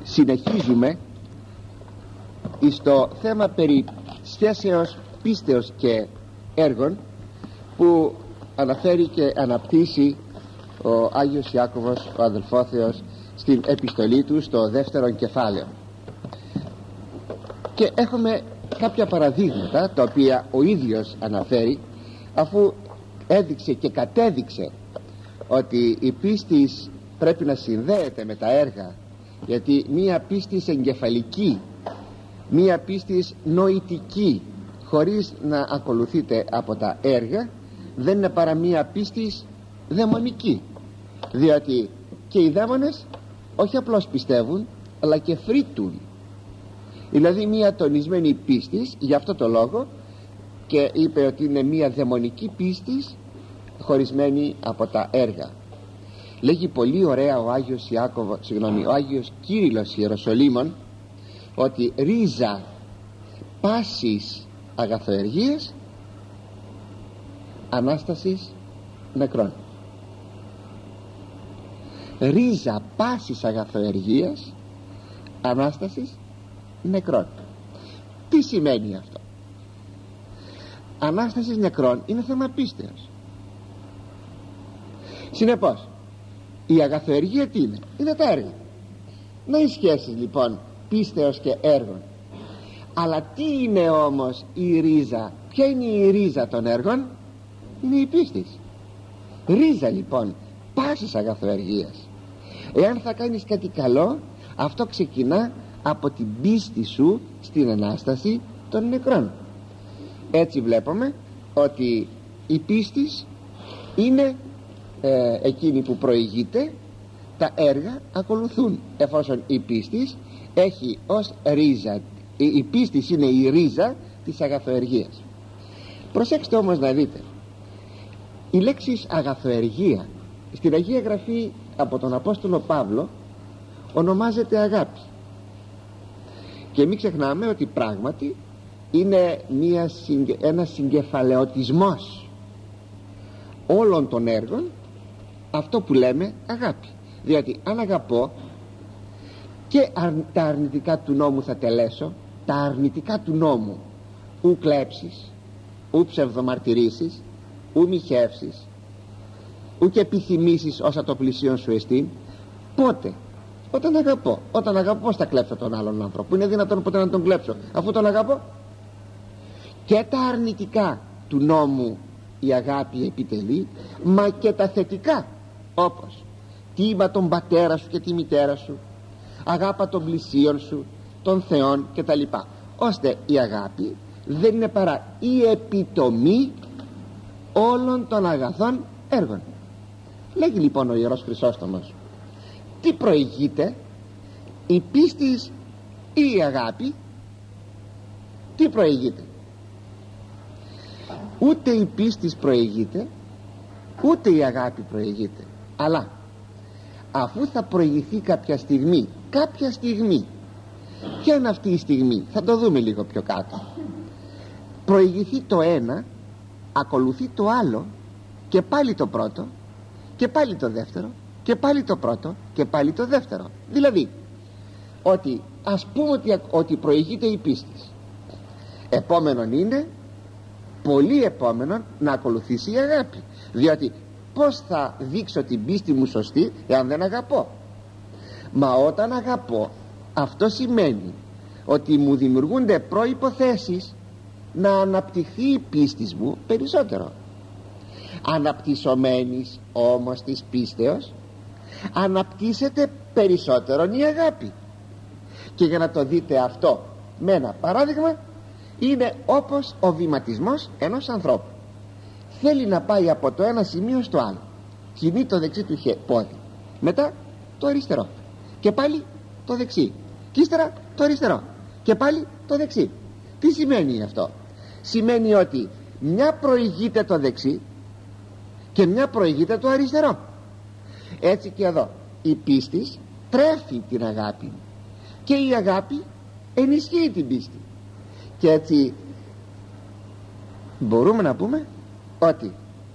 Συνεχίζουμε στο θέμα περί σχέσεως πίστεως και έργων που αναφέρει και αναπτύσσει ο Άγιος Ιάκωβος, ο αδελφόθεος, στην επιστολή του στο δεύτερο κεφάλαιο. Και έχουμε κάποια παραδείγματα τα οποία ο ίδιος αναφέρει, αφού έδειξε και κατέδειξε ότι η πίστη πρέπει να συνδέεται με τα έργα, γιατί μία πίστη εγκεφαλική, μία πίστη νοητική, χωρίς να ακολουθείται από τα έργα, δεν είναι παρά μία πίστη δαιμονική, διότι και οι δαίμονες όχι απλώς πιστεύουν, αλλά και φρύτουν. Δηλαδή μία τονισμένη πίστη, γι' αυτό το λόγο και είπε ότι είναι μία δαιμονική πίστη χωρισμένη από τα έργα. Λέγει πολύ ωραία ο Άγιος ο Άγιος Κύριλλος Ιεροσολύμων, ότι ρίζα πάσης αγαθοεργίας ανάστασης νεκρών. Ρίζα πάσης αγαθοεργίας ανάστασης νεκρών. Τι σημαίνει αυτό? Ανάστασης νεκρών είναι θέμα πίστεως. Συνεπώς η αγαθοεργία τι είναι? Είναι τα έργα. Να οι σχέσεις λοιπόν πίστεως και έργων. Αλλά τι είναι όμως η ρίζα? Ποια είναι η ρίζα των έργων? Είναι η πίστη. Ρίζα λοιπόν πάσης αγαθοεργίας. Εάν θα κάνεις κάτι καλό, αυτό ξεκινά από την πίστη σου στην Ανάσταση των νεκρών. Έτσι βλέπουμε ότι η πίστη είναι εκείνη που προηγείται, τα έργα ακολουθούν, εφόσον η πίστη έχει ως ρίζα, η πίστη είναι η ρίζα της αγαθοεργίας. Προσέξτε όμως να δείτε, η λέξη αγαθοεργία στην Αγία Γραφή από τον Απόστολο Παύλο ονομάζεται αγάπη, και μην ξεχνάμε ότι πράγματι είναι ένας συγκεφαλαιωτισμός όλων των έργων αυτό που λέμε αγάπη. Διότι αν αγαπώ, και τα αρνητικά του νόμου θα τελέσω. Τα αρνητικά του νόμου, ου κλέψεις, ου ψευδομαρτυρήσεις, ου μοιχεύσεις, ου και επιθυμήσεις όσα το πλησίον σου εστίν. Πότε? Όταν αγαπώ. Όταν αγαπώ, πώς θα κλέψω τον άλλον άνθρωπο? Είναι δυνατόν ποτέ να τον κλέψω αφού τον αγαπώ? Και τα αρνητικά του νόμου η αγάπη επιτελεί, μα και τα θετικά, όπως τίμα τον πατέρα σου και τη μητέρα σου, αγάπα τον πλησίον σου, τον Θεόν κτλ. Ώστε η αγάπη δεν είναι παρά η επιτομή όλων των αγαθών έργων. Λέγει λοιπόν ο Ιερός Χρυσόστομος, τι προηγείται, η πίστη ή η αγάπη? Τι προηγείται? Ούτε η πίστη προηγείται, ούτε η αγάπη προηγείται. Αλλά αφού θα προηγηθεί κάποια στιγμή, ποια είναι αυτή η στιγμή? Θα το δούμε λίγο πιο κάτω. Προηγηθεί το ένα, ακολουθεί το άλλο, και πάλι το πρώτο, και πάλι το δεύτερο, και πάλι το πρώτο, και πάλι το δεύτερο. Δηλαδή ότι ας πούμε ότι προηγείται η πίστη, επόμενον είναι, πολύ επόμενον, να ακολουθήσει η αγάπη. Διότι πως θα δείξω την πίστη μου σωστή εάν δεν αγαπώ? Μα όταν αγαπώ, αυτό σημαίνει ότι μου δημιουργούνται προϋποθέσεις να αναπτυχθεί η πίστη μου περισσότερο. Αναπτυσσομένης όμως της πίστεως αναπτύσσεται περισσότερον η αγάπη. Και για να το δείτε αυτό με ένα παράδειγμα, είναι όπως ο βηματισμός ενός ανθρώπου. Θέλει να πάει από το ένα σημείο στο άλλο, κινεί το δεξί του πόδι, μετά το αριστερό, και πάλι το δεξί, και ύστερα το αριστερό, και πάλι το δεξί. Τι σημαίνει αυτό? Σημαίνει ότι μια προηγείται το δεξί και μια προηγείται το αριστερό. Έτσι και εδώ η πίστη τρέφει την αγάπη, και η αγάπη ενισχύει την πίστη. Και έτσι μπορούμε να πούμε ότι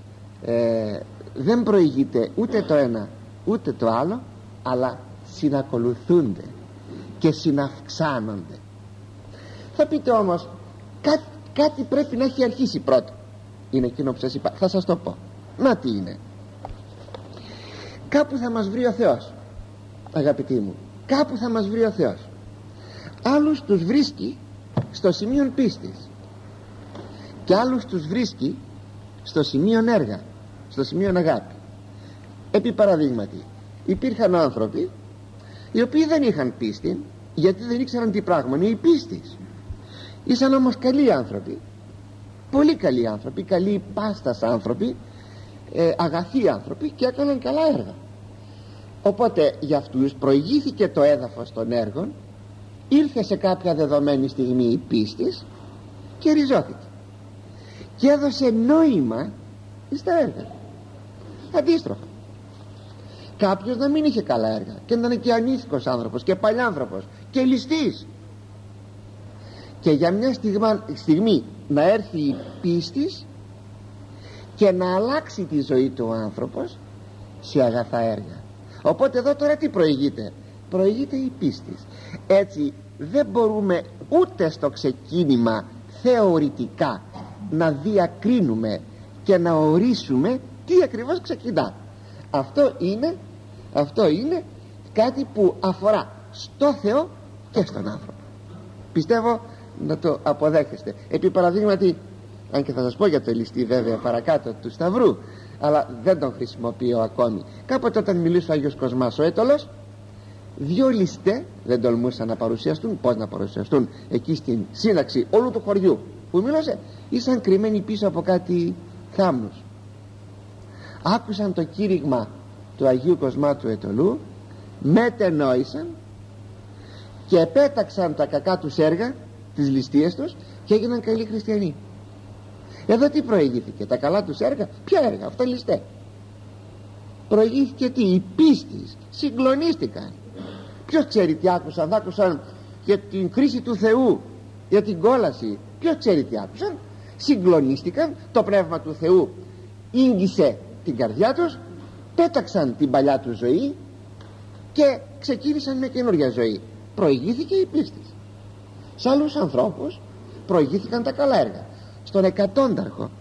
δεν προηγείται ούτε το ένα ούτε το άλλο, αλλά συνακολουθούνται. και συναυξάνονται. Θα πείτε όμως κάτι πρέπει να έχει αρχίσει πρώτο. Είναι εκείνο που σας είπα, θα σας το πω. Να τι είναι. Κάπου θα μας βρει ο Θεός, αγαπητοί μου, κάπου θα μας βρει ο Θεός. Άλλους τους βρίσκει στο σημείο πίστης και άλλους τους βρίσκει στο σημείο έργα, στο σημείο αγάπη. Επί παραδείγματι, υπήρχαν άνθρωποι οι οποίοι δεν είχαν πίστη, γιατί δεν ήξεραν τι πράγμα είναι η πίστη. Ήσαν όμως καλοί άνθρωποι, πολύ καλοί άνθρωποι, καλοί πάστας άνθρωποι, αγαθοί άνθρωποι, και έκαναν καλά έργα. Οπότε για αυτούς προηγήθηκε το έδαφος των έργων, ήρθε σε κάποια δεδομένη στιγμή η πίστης και ριζώθηκε και έδωσε νόημα στα έργα. Αντίστροφα, κάποιος να μην είχε καλά έργα και να είναι και ανήθικος άνθρωπος και παλιάνθρωπος και ληστής, και για μια στιγμή να έρθει η πίστης και να αλλάξει τη ζωή του ο άνθρωπος σε αγαθά έργα. Οπότε εδώ τώρα τι προηγείται? Προηγείται η πίστη. Έτσι δεν μπορούμε ούτε στο ξεκίνημα θεωρητικά να διακρίνουμε και να ορίσουμε τι ακριβώς ξεκινά. Αυτό είναι κάτι που αφορά στο Θεό και στον άνθρωπο. Πιστεύω να το αποδέχεστε. Επί παραδείγματι, αν και θα σας πω για το ληστή βέβαια παρακάτω του Σταυρού, αλλά δεν τον χρησιμοποιώ ακόμη. Κάποτε όταν μιλούσε ο Άγιος Κοσμάς ο Αίτωλος, δυο ληστέ δεν τολμούσαν να παρουσιαστούν. Πώς να παρουσιαστούν εκεί στην σύνταξη όλου του χωριού που μίλωσε? Ήσαν κρυμμένοι πίσω από κάτι θάμνους. Άκουσαν το κήρυγμα του Αγίου Κοσμά του Αιτωλού, μετενόησαν και επέταξαν τα κακά τους έργα, τις ληστείες τους, και έγιναν καλοί χριστιανοί. Εδώ τι προηγήθηκε? Τα καλά τους έργα? Ποια έργα? Αυτά ληστέ. Προηγήθηκε τι? Η πίστη. Συγκλονίστηκαν. Ποιος ξέρει τι άκουσαν? Άκουσαν για την κρίση του Θεού, για την κόλαση. Ποιος ξέρει τι άκουσαν? Συγκλονίστηκαν. Το Πνεύμα του Θεού ίγγισε την καρδιά τους, πέταξαν την παλιά του ζωή και ξεκίνησαν μια καινούργια ζωή. Προηγήθηκε η πίστη. Σε άλλους ανθρώπους προηγήθηκαν τα καλά έργα. Στον εκατόνταρχο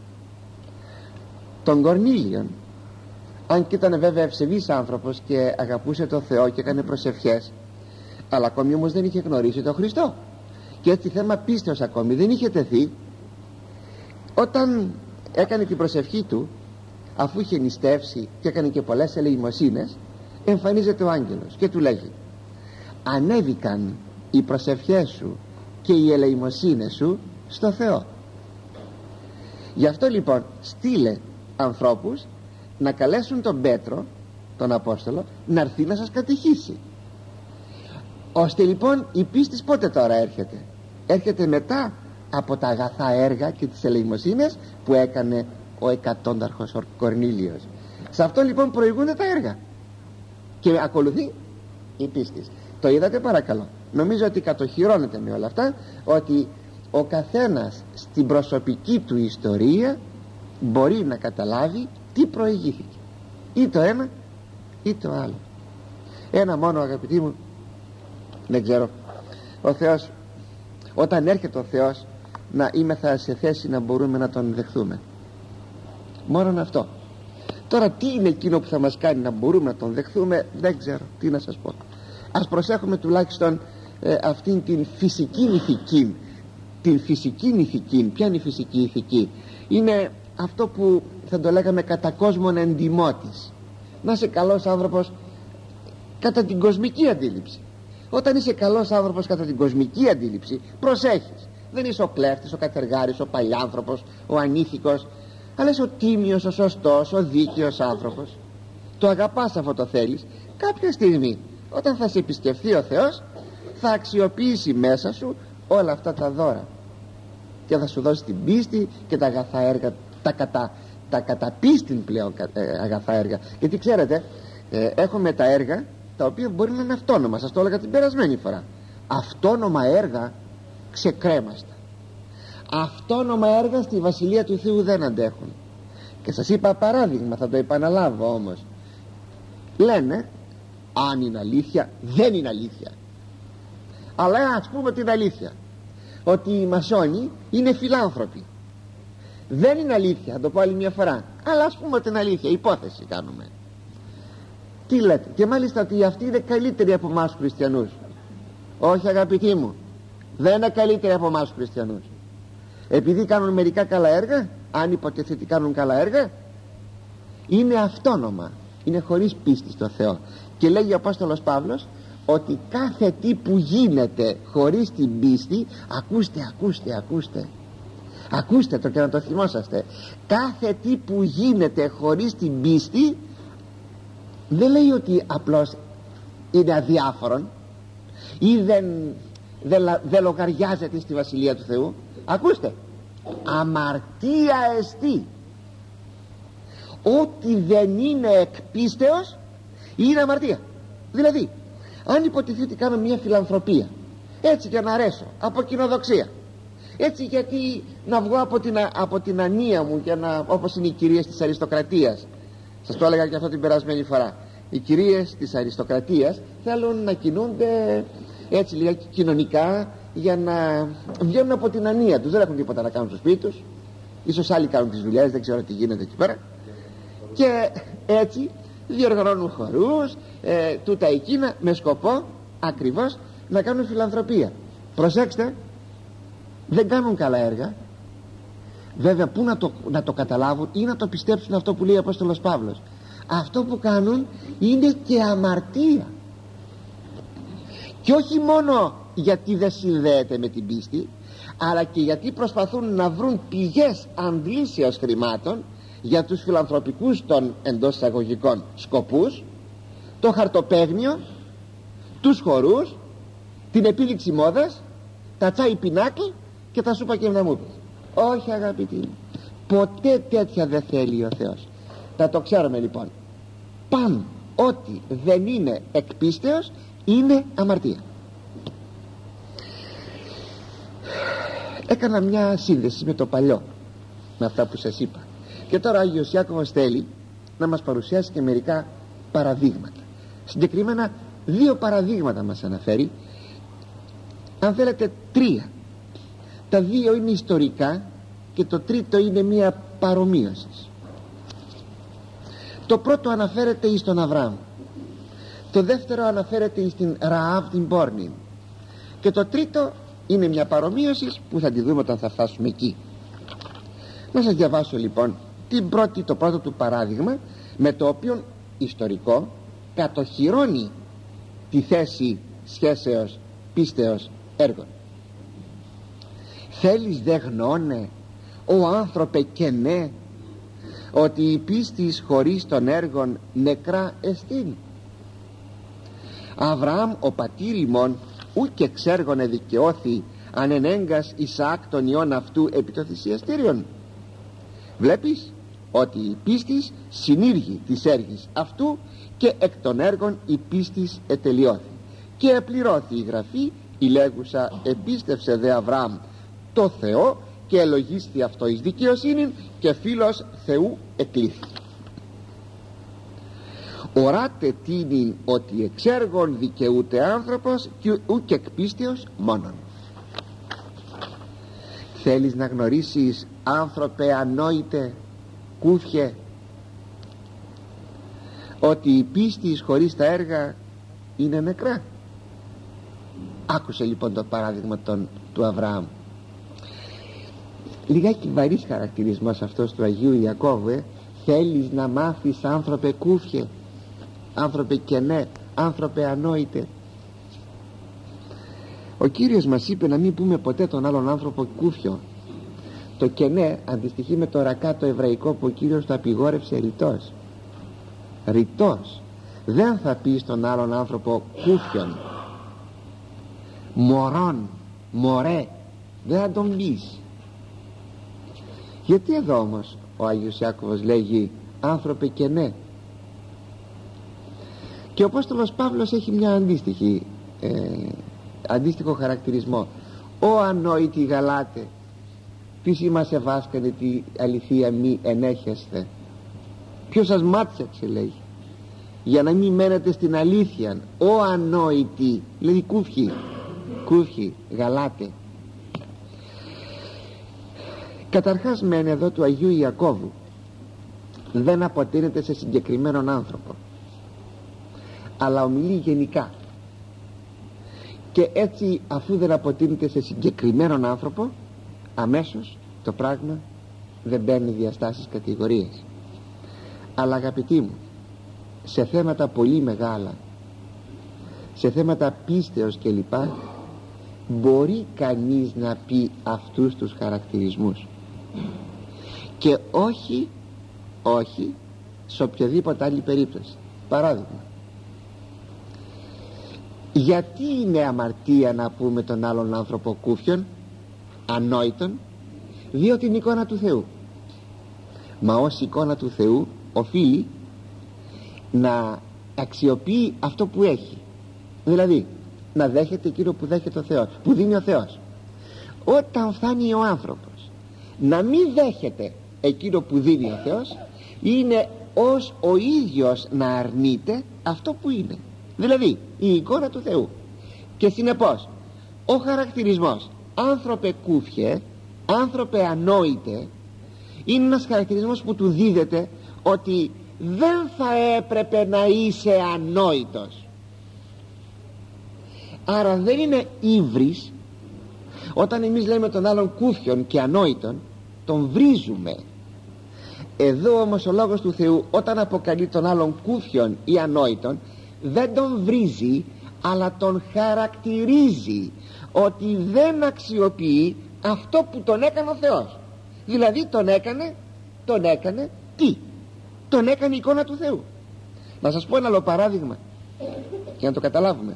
τον Κορνήλιον, αν και ήταν βέβαια ευσεβής άνθρωπος και αγαπούσε τον Θεό και έκανε προσευχές, αλλά ακόμη όμως δεν είχε γνωρίσει τον Χριστό και έτσι θέμα πίστεως ακόμη δεν είχε τεθεί, όταν έκανε την προσευχή του, αφού είχε νηστεύσει και έκανε και πολλές ελεημοσύνες, εμφανίζεται ο άγγελος και του λέγει: ανέβηκαν οι προσευχές σου και οι ελεημοσύνες σου στο Θεό. Γι' αυτό λοιπόν στείλε ανθρώπους να καλέσουν τον Πέτρο, τον Απόστολο, να έρθει να σας κατηχήσει. Ώστε λοιπόν η πίστη πότε τώρα έρχεται? Έρχεται μετά από τα αγαθά έργα και τις ελεημοσύνες που έκανε ο εκατόνταρχος ο Κορνήλιος. Σε αυτό λοιπόν προηγούνται τα έργα και ακολουθεί η πίστη. Το είδατε παρακαλώ? Νομίζω ότι κατοχυρώνεται με όλα αυτά ότι ο καθένας στην προσωπική του ιστορία μπορεί να καταλάβει τι προηγήθηκε, ή το ένα ή το άλλο. Ένα μόνο, αγαπητοί μου, δεν ξέρω, ο Θεός, όταν έρχεται ο Θεός, να είμεθα σε θέση να μπορούμε να τον δεχθούμε. Μόνον αυτό. Τώρα τι είναι εκείνο που θα μας κάνει να μπορούμε να τον δεχθούμε? Δεν ξέρω τι να σας πω. Ας προσέχουμε τουλάχιστον αυτήν την φυσική ηθική. Την φυσική ηθική. Ποια είναι η φυσική ηθική? Είναι αυτό που θα το λέγαμε κατά κόσμον εντιμότης. Να είσαι καλός άνθρωπος κατά την κοσμική αντίληψη. Όταν είσαι καλός άνθρωπος κατά την κοσμική αντίληψη, προσέχεις. Δεν είσαι ο κλέφτης, ο κατεργάρης, ο παλιάνθρωπος, ο ανήθικος, αλλά είσαι ο τίμιος, ο σωστός, ο δίκαιος άνθρωπος. Το αγαπάς αυτό, το θέλεις. Κάποια στιγμή όταν θα σε επισκεφθεί ο Θεός, θα αξιοποιήσει μέσα σου όλα αυτά τα δώρα και θα σου δώσει την πίστη και τα αγαθά έργα, τα καταπίστην πλέον αγαθά έργα. Γιατί ξέρετε, έχουμε τα έργα τα οποία μπορεί να είναι αυτόνομα. Σας το έλεγα την περασμένη φορά. Αυτόνομα έργα ξεκρέμαστα. Αυτόνομα έργα στη Βασιλεία του Θεού δεν αντέχουν. Και σας είπα παράδειγμα, θα το επαναλάβω όμως. Λένε, αν είναι αλήθεια, δεν είναι αλήθεια. Αλλά ας πούμε την αλήθεια, ότι οι μασόνοι είναι φιλάνθρωποι. Δεν είναι αλήθεια, θα το πω άλλη μια φορά, αλλά ας πούμε την αλήθεια, υπόθεση κάνουμε. Τι λέτε? Και μάλιστα ότι αυτοί είναι καλύτεροι από εμάς χριστιανούς. Όχι αγαπητοί μου, δεν είναι καλύτεροι από εμάς χριστιανούς. Επειδή κάνουν μερικά καλά έργα, αν υποτιθέτει κάνουν καλά έργα, είναι αυτόνομα, είναι χωρίς πίστη στο Θεό. Και λέγει ο Απόστολος Παύλος ότι κάθε τι που γίνεται χωρίς την πίστη, ακούστε το και να το θυμόσαστε, κάθε τι που γίνεται χωρίς την πίστη, δεν λέει ότι απλώς είναι αδιάφορον ή δεν λογαριάζεται στη Βασιλεία του Θεού. Ακούστε, αμαρτία εστί. Ό,τι δεν είναι εκ πίστεως είναι αμαρτία. Δηλαδή, αν υποτιθεί ότι κάνω μια φιλανθρωπία έτσι για να αρέσω, από κοινοδοξία, έτσι γιατί να βγω από την ανία μου, για να, όπως είναι οι κυρίες της αριστοκρατίας, σας το έλεγα και αυτό την περασμένη φορά, οι κυρίες της αριστοκρατίας θέλουν να κινούνται έτσι λίγα κοινωνικά, για να βγαίνουν από την ανία τους. Δεν έχουν τίποτα να κάνουν στο σπίτι τους, ίσως άλλοι κάνουν τις δουλειές, δεν ξέρω τι γίνεται εκεί πέρα, και έτσι διοργανώνουν χορούς, τούτα εκείνα, με σκοπό ακριβώς να κάνουν φιλανθρωπία. Προσέξτε, δεν κάνουν καλά έργα. Βέβαια, πού να το καταλάβουν ή να το πιστέψουν αυτό που λέει ο Απόστολος Παύλος? Αυτό που κάνουν είναι και αμαρτία. Και όχι μόνο γιατί δεν συνδέεται με την πίστη, αλλά και γιατί προσπαθούν να βρουν πηγές αντλήσεως χρημάτων για τους φιλανθρωπικούς των εντός εισαγωγικών σκοπούς, το χαρτοπαίγνιο, τους χορούς, την επίδειξη μόδας, τα τσάι πινάκλ και τα σούπα και μναμούπες. Όχι αγαπητοί μου, ποτέ τέτοια δεν θέλει ο Θεός. Θα το ξέρουμε λοιπόν. Παν ό,τι δεν είναι εκ πίστεως είναι αμαρτία. Έκανα μια σύνδεση με το παλιό, με αυτά που σας είπα, και τώρα ο Άγιος Ιάκωβος θέλει να μας παρουσιάσει και μερικά παραδείγματα. Συγκεκριμένα 2 παραδείγματα μας αναφέρει, αν θέλετε 3. Τα 2 είναι ιστορικά και το τρίτο είναι μια παρομοίωση. Το πρώτο αναφέρεται εις τον Αβραάμ, το δεύτερο αναφέρεται στην Ραάβ την πόρνη, και το τρίτο είναι μια παρομοίωση που θα τη δούμε όταν θα φτάσουμε εκεί. Να σας διαβάσω λοιπόν το πρώτο του παράδειγμα, με το οποίο ιστορικό κατοχυρώνει τη θέση σχέσεως πίστεως έργων. Θέλεις δε γνώνε, ο άνθρωπε και ναι, ότι η πίστης χωρίς των έργων νεκρά εστίν. Αβραάμ ο πατήρ ημών ούκ εξέργων εδικαιώθη, αν ενέγκας Ισαάκ τον ιών αυτού επί το θυσιαστήριον. Βλέπεις ότι η πίστης συνήργει της έργης αυτού, και εκ των έργων η πίστης ετελειώθη. Και επληρώθη η γραφή η λέγουσα, επίστευσε δε Αβραάμ το Θεό και ελογίσθη αυτό εις δικαιοσύνην, και φίλος Θεού εκλήθη. Οράτε τίνην ότι εξ έργων δικαιούται άνθρωπος, και ουκ εκ πίστεως μόνον. Θέλεις να γνωρίσεις, άνθρωπε ανόητε, κούφιε, ότι η πίστη χωρίς τα έργα είναι νεκρά? Άκουσε λοιπόν το παράδειγμα του Αβραάμ. Λιγάκι βαρύς χαρακτηρισμός αυτός του Αγίου Ιακώβου. Θέλεις να μάθεις, άνθρωπε κούφιε, άνθρωπε κενέ, άνθρωπε ανόητε? Ο Κύριος μας είπε να μην πούμε ποτέ τον άλλον άνθρωπο κούφιο. Το κενέ αντιστοιχεί με το ρακά το εβραϊκό που ο Κύριος το απειγόρευσε ρητός. Ρητός. Δεν θα πει στον άλλον άνθρωπο κούφιον, μωρόν, μωρέ, δεν θα τον πεις. Γιατί εδώ όμως ο Άγιος Ιάκωβος λέγει άνθρωπε και ναι? Και ο Απόστολος Παύλος έχει μια αντίστοιχο χαρακτηρισμό. Ο ανόητοι Γαλάτε, ποιος είμαστε βάσκανε τη αληθεία μη ενέχεστε? Ποιος σας μάτιαξε, λέει, για να μην μένετε στην αλήθεια? Ο ανόητοι, δηλαδή κούφιοι, Κούφοι, Γαλάτε. Καταρχάς μεν εδώ του Αγίου Ιακώβου δεν αποτείνεται σε συγκεκριμένον άνθρωπο, αλλά ομιλεί γενικά, και έτσι αφού δεν αποτείνεται σε συγκεκριμένον άνθρωπο, αμέσως το πράγμα δεν παίρνει διαστάσεις κατηγορίες. Αλλά αγαπητοί μου, σε θέματα πολύ μεγάλα, σε θέματα πίστεως κλπ, μπορεί κανείς να πει αυτούς τους χαρακτηρισμούς, και όχι σε οποιαδήποτε άλλη περίπτωση. Παράδειγμα, γιατί είναι αμαρτία να πούμε τον άλλον άνθρωπο κούφιον, ανόητον? Διότι είναι εικόνα του Θεού. Μα ως εικόνα του Θεού οφείλει να αξιοποιεί αυτό που έχει, δηλαδή να δέχεται εκείνο που δέχεται ο Θεός, που δίνει ο Θεός. Όταν φτάνει ο άνθρωπος να μην δέχεται εκείνο που δίνει ο Θεός, είναι ως ο ίδιος να αρνείται αυτό που είναι, δηλαδή η εικόνα του Θεού. Και συνεπώς ο χαρακτηρισμός άνθρωπε κούφιε, άνθρωπε ανόητε, είναι ένας χαρακτηρισμός που του δίδεται ότι δεν θα έπρεπε να είσαι ανόητος. Άρα δεν είναι ύβρις. Όταν εμείς λέμε τον άλλον κούφιον και ανόητον, τον βρίζουμε. Εδώ όμως ο Λόγος του Θεού, όταν αποκαλεί τον άλλον κούφιον ή ανόητον, δεν τον βρίζει, αλλά τον χαρακτηρίζει ότι δεν αξιοποιεί αυτό που τον έκανε ο Θεός. Δηλαδή τον έκανε τι? Τον έκανε εικόνα του Θεού. Να σας πω ένα άλλο παράδειγμα για να το καταλάβουμε.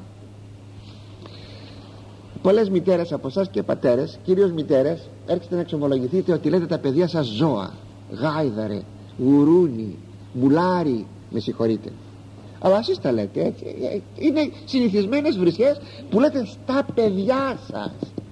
Πολλές μητέρες από εσάς και πατέρες, κυρίως μητέρες, έρχεστε να εξομολογηθείτε ότι λέτε τα παιδιά σας ζώα, γάιδαρε, γουρούνι, μπουλάρι, με συγχωρείτε. Αλλά εσείς τα λέτε έτσι. Είναι συνηθισμένες βρισιές που λέτε στα παιδιά σας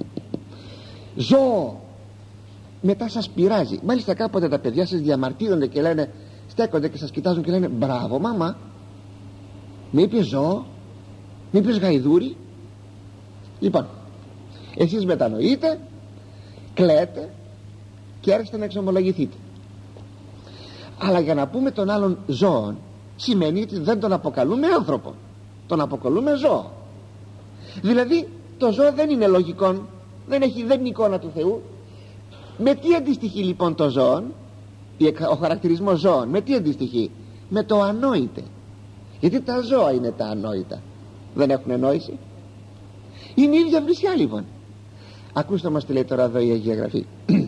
ζώο. Μετά σας πειράζει. Μάλιστα κάποτε τα παιδιά σας διαμαρτύρονται και λένε, στέκονται και σας κοιτάζουν και λένε, μπράβο μαμά, με είπες ζώο, με είπες γαϊδούρι. Λοιπόν, εσείς μετανοείτε, κλαίτε και έρχεστε να εξομολογηθείτε. Αλλά για να πούμε τον άλλον ζώον, σημαίνει ότι δεν τον αποκαλούμε άνθρωπο, τον αποκαλούμε ζώο. Δηλαδή το ζώο δεν είναι λογικό, δεν είναι εικόνα του Θεού. Με τι αντιστοιχεί λοιπόν το ζώον, ο χαρακτηρισμός ζώων, με τι αντιστοιχεί? Με το ανόητε. Γιατί τα ζώα είναι τα ανόητα, δεν έχουν νόηση. Είναι η ίδια βρισιά λοιπόν. Ακούστε μας τι λέει τώρα εδώ η Αγία Γραφή.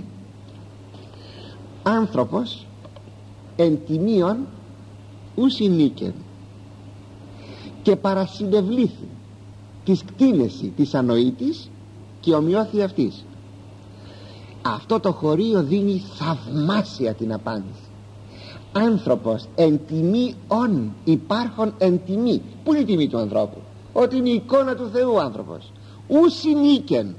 Άνθρωπος εν τιμίον ους νίκεν και παρασυνευλήθη της κτίνεση της ανόητης και ομοιώθη αυτής. Αυτό το χωρίο δίνει θαυμάσια την απάντηση. Άνθρωπος εν τιμή ον, υπάρχον εν τιμή. Πού είναι η τιμή του ανθρώπου? Ότι είναι η εικόνα του Θεού άνθρωπος. Ους νίκεν.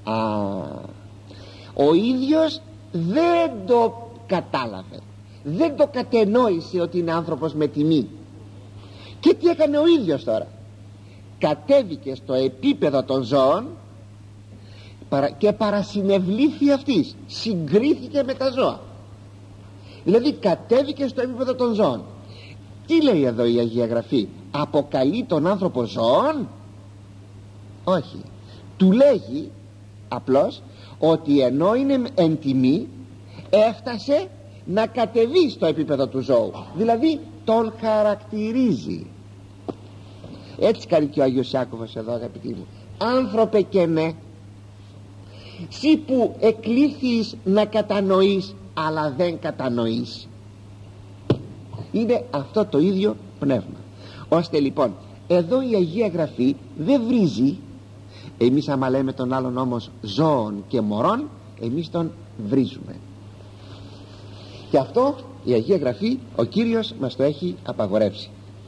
Ο ίδιος δεν το κατάλαβε, δεν το κατενόησε ότι είναι άνθρωπος με τιμή. Και τι έκανε ο ίδιος τώρα? Κατέβηκε στο επίπεδο των ζώων και παρασυνευλήθη αυτής, συγκρίθηκε με τα ζώα. Δηλαδή κατέβηκε στο επίπεδο των ζώων. Τι λέει εδώ η Αγία Γραφή? Αποκαλεί τον άνθρωπο ζώων? Όχι. Του λέγει απλώς ότι ενώ είναι εν τιμή, έφτασε να κατεβεί στο επίπεδο του ζώου, δηλαδή τον χαρακτηρίζει. Έτσι κάνει και ο Άγιος Ιάκωβος εδώ, αγαπητοί μου. Άνθρωπε και ναι, σύ που εκλήθεις να κατανοείς αλλά δεν κατανοείς. Είναι αυτό το ίδιο πνεύμα. Ώστε λοιπόν εδώ η Αγία Γραφή δεν βρίζει. Εμείς άμα λέμε τον άλλον όμως ζώων και μωρών, εμείς τον βρίζουμε. Και αυτό η Αγία Γραφή, ο Κύριος μας το έχει απαγορεύσει.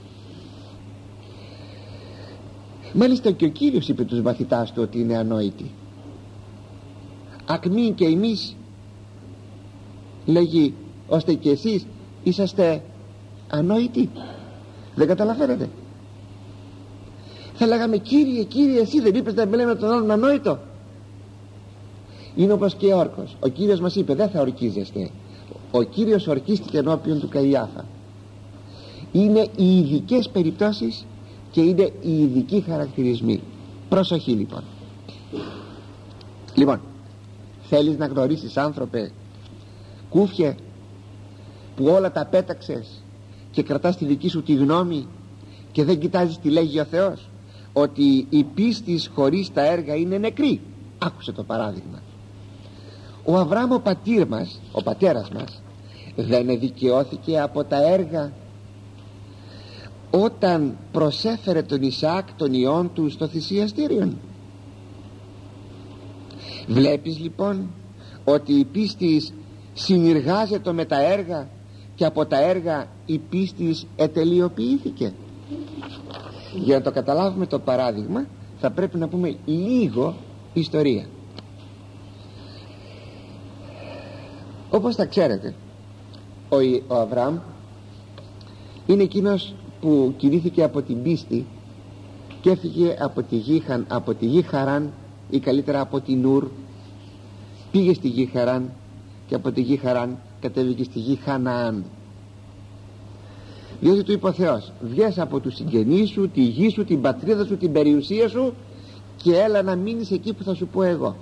Μάλιστα και ο Κύριος είπε τους μαθητάς του ότι είναι ανόητοι. Ακμή και εμείς, λέγει, ώστε και εσείς είσαστε ανόητοι. Δεν καταλαβαίνετε? Θα λέγαμε Κύριε, Κύριε, εσύ δεν είπες να λέμε τον άλλον ανόητο? Είναι όπως και ο όρκος. Ο Κύριος μας είπε δεν θα ορκίζεστε. Ο Κύριος ορκίστηκε ενώπιον του Καϊάφα. Είναι οι ειδικές περιπτώσεις και είναι οι ειδικοί χαρακτηρισμοί. Προσοχή λοιπόν. Λοιπόν, θέλεις να γνωρίσεις, άνθρωπε, κούφιε, που όλα τα πέταξες και κρατάς τη δική σου τη γνώμη και δεν κοιτάζεις τι λέγει ο Θεός, ότι η πίστη χωρίς τα έργα είναι νεκρή? Άκουσε το παράδειγμα. Ο Αβραάμ, ο πατέρας μας, δεν δικαιώθηκε από τα έργα όταν προσέφερε τον Ισαάκ τον υιόν του στο θυσιαστήριο? Βλέπεις λοιπόν ότι η πίστη συνεργάζεται με τα έργα και από τα έργα η πίστη ετελειοποιήθηκε. Για να το καταλάβουμε το παράδειγμα θα πρέπει να πούμε λίγο ιστορία. Όπως θα ξέρετε, ο Αβραάμ είναι εκείνος που κινήθηκε από την πίστη και έφυγε από τη γη Χαράν, ή καλύτερα από την Ουρ, πήγε στη γη Χαράν και από τη γη Χαράν κατέβηκε στη γη Χαναάν, διότι του είπε ο Θεός βγες από τους συγγενείς σου, τη γη σου, την πατρίδα σου, την περιουσία σου και έλα να μείνεις εκεί που θα σου πω εγώ.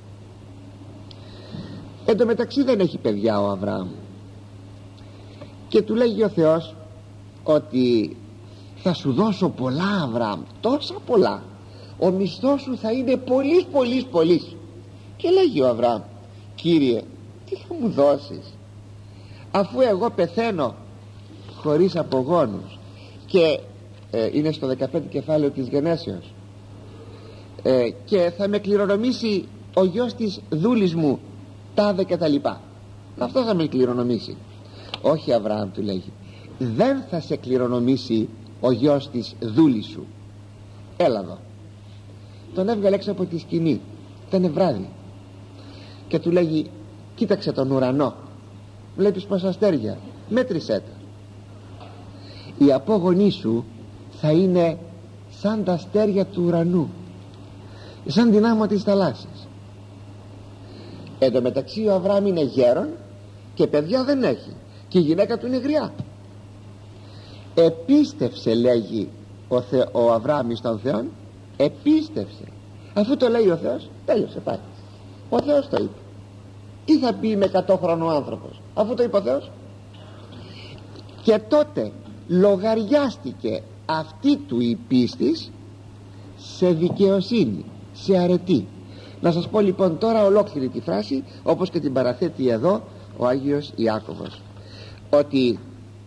Εν τω μεταξύ δεν έχει παιδιά ο Αβραάμ και του λέγει ο Θεός ότι θα σου δώσω πολλά, Αβραάμ, τόσα πολλά, ο μισθός σου θα είναι πολύς. Και λέγει ο Αβραάμ, Κύριε, τι θα μου δώσεις αφού εγώ πεθαίνω χωρίς απογόνους? Και είναι στο 15 κεφάλαιο της Γενέσεως, και θα με κληρονομήσει ο γιος της δούλης μου τάδε και τα λοιπά. Αυτό θα με κληρονομήσει. Όχι, Αβραάμ, του λέγει, δεν θα σε κληρονομήσει ο γιος της δούλης σου. Έλα εδώ. Τον έβγαλε έξω από τη σκηνή, ήταν βράδυ, και του λέγει, κοίταξε τον ουρανό, βλέπεις πόσα αστέρια, μέτρησέ τα. Οι απόγονοί σου θα είναι σαν τα αστέρια του ουρανού, σαν την άμμο της θαλάσσης. Εν τω μεταξύ ο Αβραάμ είναι γέρον και παιδιά δεν έχει και η γυναίκα του είναι γριά. Επίστευσε, λέγει ο Αβραάμ στον Θεόν, επίστευσε. Αφού το λέει ο Θεός, τέλειωσε, πάει. Ο Θεός το είπε. Τι θα πει με 100χρονο άνθρωπος, αφού το είπε ο Θεός? Και τότε λογαριάστηκε αυτή του η πίστης σε δικαιοσύνη, σε αρετή. Να σας πω λοιπόν τώρα ολόκληρη τη φράση, όπως και την παραθέτει εδώ ο Άγιος Ιάκωβος, ότι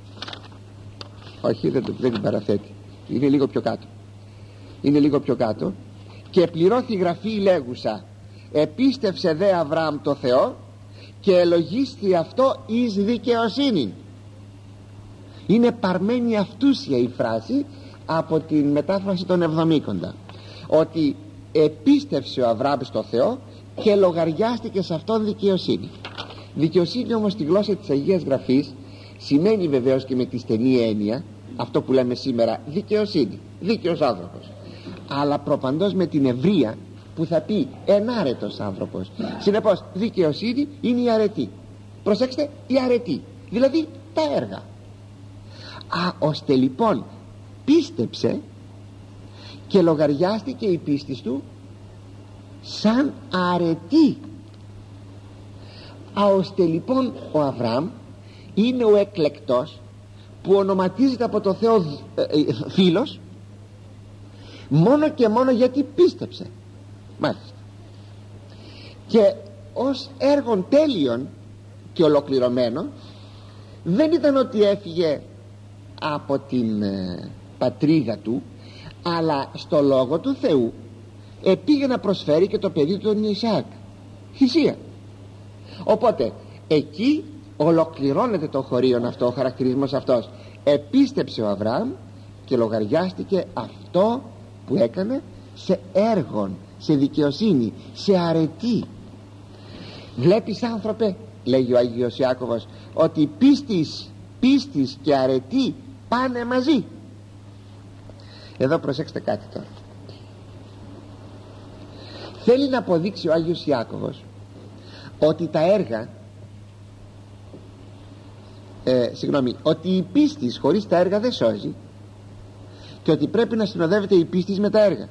όχι, δεν την παραθέτει, είναι λίγο πιο κάτω, και πληρώθη η γραφή λέγουσα, επίστευσε δε Αβραάμ το Θεό και ελογίστη αυτό εις δικαιοσύνη. Είναι παρμένη αυτούσια η φράση από την μετάφραση των Εβδομήκοντα, ότι επίστευσε ο Αβραάμ στο Θεό και λογαριάστηκε σε αυτόν δικαιοσύνη. Δικαιοσύνη όμως στη γλώσσα της Αγίας Γραφής σημαίνει βεβαίως και με τη στενή έννοια αυτό που λέμε σήμερα δικαιοσύνη, δίκαιος άνθρωπος, αλλά προπαντός με την ευρεία που θα πει ενάρετος άνθρωπος. Συνεπώς δικαιοσύνη είναι η αρετή. Προσέξτε, η αρετή, δηλαδή τα έργα. Ώστε λοιπόν πίστεψε και λογαριάστηκε η πίστη του σαν αρετή. Ώστε λοιπόν ο Αβραάμ είναι ο εκλεκτός που ονοματίζεται από το Θεό φίλος μόνο και μόνο γιατί πίστεψε. Μάλιστα. Και ως έργον τέλειον και ολοκληρωμένο δεν ήταν ότι έφυγε από την πατρίδα του, αλλά στο λόγο του Θεού πήγε να προσφέρει και το παιδί του τον Ισαάκ, θυσία. Οπότε εκεί ολοκληρώνεται το χωρίον αυτό, ο χαρακτηρισμός αυτός. Επίστεψε ο Αβραάμ και λογαριάστηκε αυτό που έκανε σε έργον, σε δικαιοσύνη, σε αρετή. Βλέπεις, άνθρωπε, λέγει ο Άγιος Ιάκωβος, ότι πίστης και αρετή πάνε μαζί. Εδώ προσέξτε κάτι τώρα. θέλει να αποδείξει ο Άγιος Ιάκωβος ότι τα έργα ότι η πίστη χωρίς τα έργα δεν σώζει και ότι πρέπει να συνοδεύεται η πίστη με τα έργα.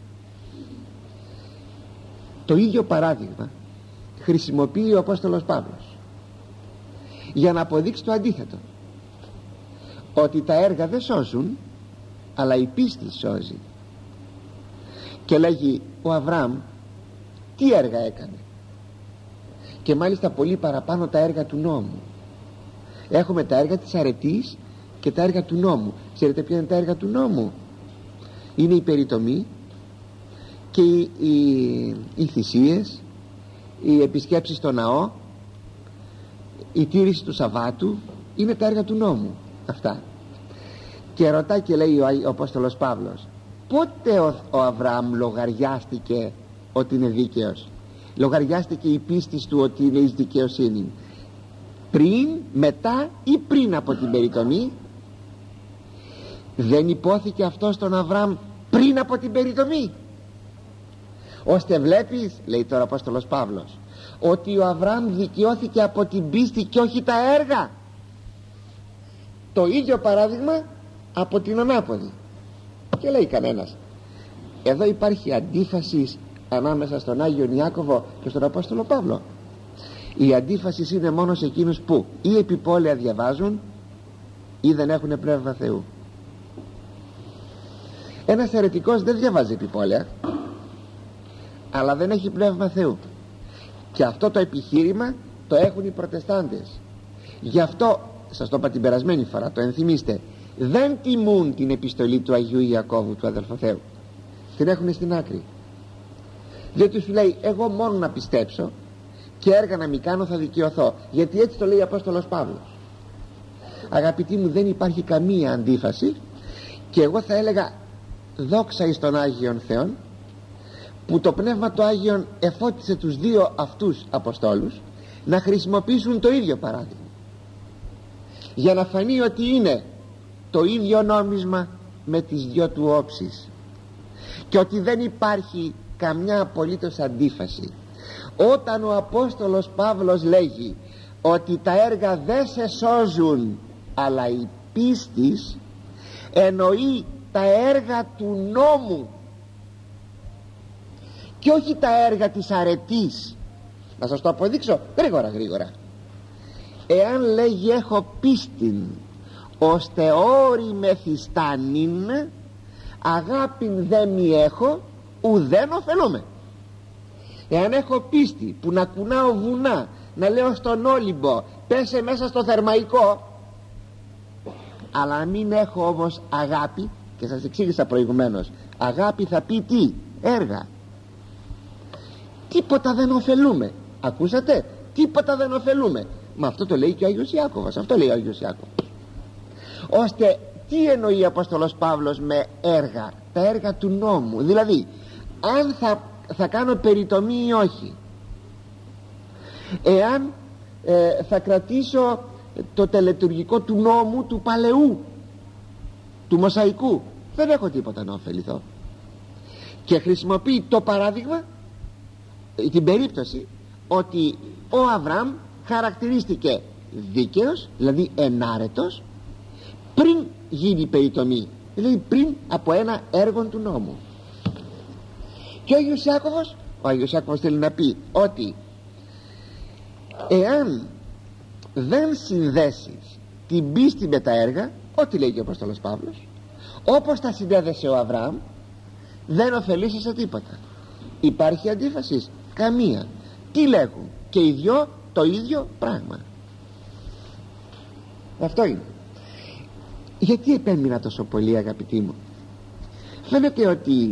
Το ίδιο παράδειγμα χρησιμοποιεί ο Απόστολος Παύλος για να αποδείξει το αντίθετο, ότι τα έργα δεν σώζουν αλλά η πίστη σώζει. Και λέγει ο Αβραάμ τι έργα έκανε, και μάλιστα πολύ παραπάνω τα έργα του νόμου. Έχουμε τα έργα της αρετής και τα έργα του νόμου. Ξέρετε ποια είναι τα έργα του νόμου? Είναι η περιτομή και οι θυσίες, οι επισκέψεις στο ναό, η τήρηση του Σαββάτου. Είναι τα έργα του νόμου αυτά. Και ρωτάει και λέει ο Απόστολος Παύλος, πότε ο Αβραάμ λογαριάστηκε ότι είναι δίκαιος? Λογαριάστηκε η πίστη του ότι είναι εις δικαιοσύνη? Πριν, μετά ή πριν από την περιτομή? Δεν υπόθηκε αυτό στον Αβραάμ πριν από την περιτομή? Ώστε βλέπεις, λέει τώρα ο Απόστολος Παύλος, ότι ο Αβραάμ δικαιώθηκε από την πίστη και όχι τα έργα. Το ίδιο παράδειγμα από την ανάποδη. Και λέει κανένας, εδώ υπάρχει αντίφαση ανάμεσα στον Άγιο Ιάκωβο και στον Απόστολο Παύλο. Η αντίφαση είναι μόνο σε εκείνους που ή επιπόλαια διαβάζουν ή δεν έχουν πνεύμα Θεού. Ένας αιρετικός δεν διαβάζει επιπόλαια, αλλά δεν έχει πνεύμα Θεού, και αυτό το επιχείρημα το έχουν οι Προτεστάντες. Γι' αυτό σας το είπα την περασμένη φορά, το ενθυμίστε, δεν τιμούν την επιστολή του Αγίου Ιακώβου, του αδελφού Θεού. Την έχουν στην άκρη, διότι σου λέει εγώ μόνο να πιστέψω και έργα να μην κάνω θα δικαιωθώ, γιατί έτσι το λέει ο Απόστολος Παύλος. Αγαπητοί μου, δεν υπάρχει καμία αντίφαση, και εγώ θα έλεγα δόξα εις τον Άγιον Θεόν που το Πνεύμα του Άγιον εφώτισε τους δύο αυτούς Αποστόλους να χρησιμοποιήσουν το ίδιο παράδειγμα, για να φανεί ότι είναι το ίδιο νόμισμα με τις δυο του όψεις, και ότι δεν υπάρχει καμιά απολύτως αντίφαση. Όταν ο Απόστολος Παύλος λέγει ότι τα έργα δεν σε σώζουν αλλά η πίστης, εννοεί τα έργα του νόμου και όχι τα έργα της αρετής. Να σας το αποδείξω γρήγορα. Εάν λέγει έχω πίστην ώστε όρι μεθυστάνειν, αγάπην δε μη έχω, ουδέν ωφελούμε. Εάν έχω πίστη που να κουνάω βουνά, να λέω στον Όλυμπο πέσε μέσα στο θερμαϊκό, αλλά να μην έχω όμως αγάπη, και σας εξήγησα προηγουμένως, αγάπη θα πει τι? Έργα. Τίποτα δεν ωφελούμε. Ακούσατε? Τίποτα δεν ωφελούμε. Μα αυτό το λέει και ο Άγιος Ιάκωβος. Αυτό λέει ο Άγιος Ιάκωβος. Ώστε τι εννοεί ο Απόστολος Παύλος με έργα? Τα έργα του νόμου. Δηλαδή αν θα κάνω περιτομή ή όχι, εάν θα κρατήσω το τελετουργικό του νόμου του παλαιού, του Μωσαϊκού, δεν έχω τίποτα να ωφεληθώ. Και χρησιμοποιεί το παράδειγμα, την περίπτωση ότι ο Αβραάμ χαρακτηρίστηκε δίκαιος, δηλαδή ενάρετος, πριν γίνει περιτομή, δηλαδή πριν από ένα έργο του νόμου. Και ο Άγιος Ιάκωβος θέλει να πει ότι εάν δεν συνδέσεις την πίστη με τα έργα, ό,τι λέει και ο Απόστολος Παύλος, όπως τα συνέδεσε ο Αβραάμ, δεν ωφελήσει σε τίποτα. Υπάρχει αντίφαση? Καμία. Τι λέγουν? Και οι δυο το ίδιο πράγμα. Αυτό είναι. Γιατί επέμεινα τόσο πολύ, αγαπητοί μου? Φαίνεται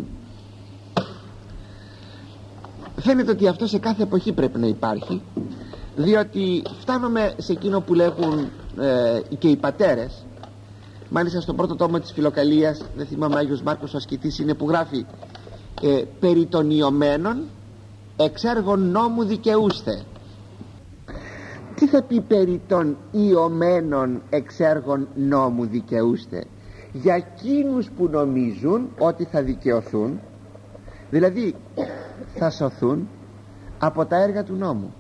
ότι αυτό σε κάθε εποχή πρέπει να υπάρχει, διότι φτάνουμε σε εκείνο που λέγουν και οι πατέρες. Μάλιστα στον πρώτο τόμο της Φιλοκαλίας, δεν θυμάμαι, Άγιος Μάρκος ο ασκητής είναι, που γράφει περί των ιωμένων εξ έργων νόμου δικαιούστε. Τι θα πει περί των ιωμένων εξ έργων νόμου δικαιούστε? Για εκείνους που νομίζουν ότι θα δικαιωθούν, δηλαδή θα σωθούν από τα έργα του νόμου.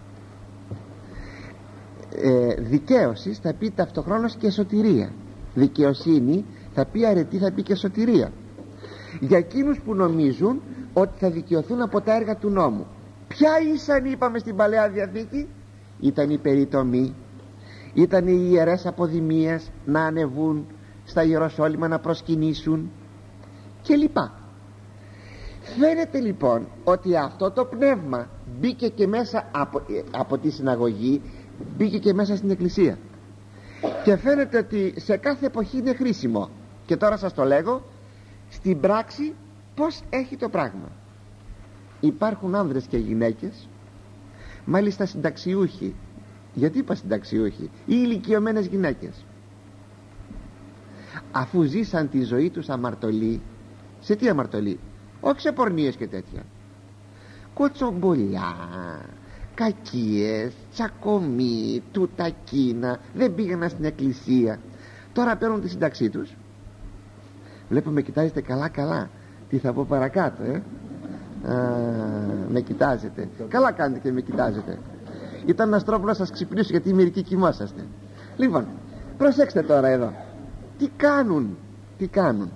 Δικαίωση θα πει ταυτοχρόνως και σωτηρία. Δικαιοσύνη θα πει αρετή, θα πει και σωτηρία. Για εκείνους που νομίζουν ότι θα δικαιωθούν από τα έργα του νόμου, ποια ήσαν, είπαμε στην Παλαιά Διαθήκη? Ήταν η περιτομή, ήταν οι ιερές αποδημίες, να ανεβούν στα Ιεροσόλυμα να προσκυνήσουν και λοιπά. Φαίνεται λοιπόν ότι αυτό το πνεύμα μπήκε και μέσα από τη συναγωγή, μπήκε και μέσα στην Εκκλησία, και φαίνεται ότι σε κάθε εποχή είναι χρήσιμο. Και τώρα σας το λέγω στην πράξη πως έχει το πράγμα. Υπάρχουν άνδρες και γυναίκες, μάλιστα συνταξιούχοι. Γιατί είπα συνταξιούχοι? Ή ηλικιωμένες γυναίκες, αφού ζήσαν τη ζωή τους αμαρτωλή. Σε τι αμαρτωλή? Όχι σε πορνίες και τέτοια, κοτσομπολιά, κακίες, τσακωμοί, τούτα κίνα, δεν πήγαιναν στην εκκλησία. Τώρα παίρνουν τη σύνταξή τους. Βλέπω με κοιτάζετε καλά. Τι θα πω παρακάτω, με κοιτάζετε. Καλά κάνετε και με κοιτάζετε. Ήταν ένας τρόπος να σας ξυπνήσω, γιατί μερικοί κοιμόσαστε. Λοιπόν, προσέξτε τώρα εδώ. Τι κάνουν?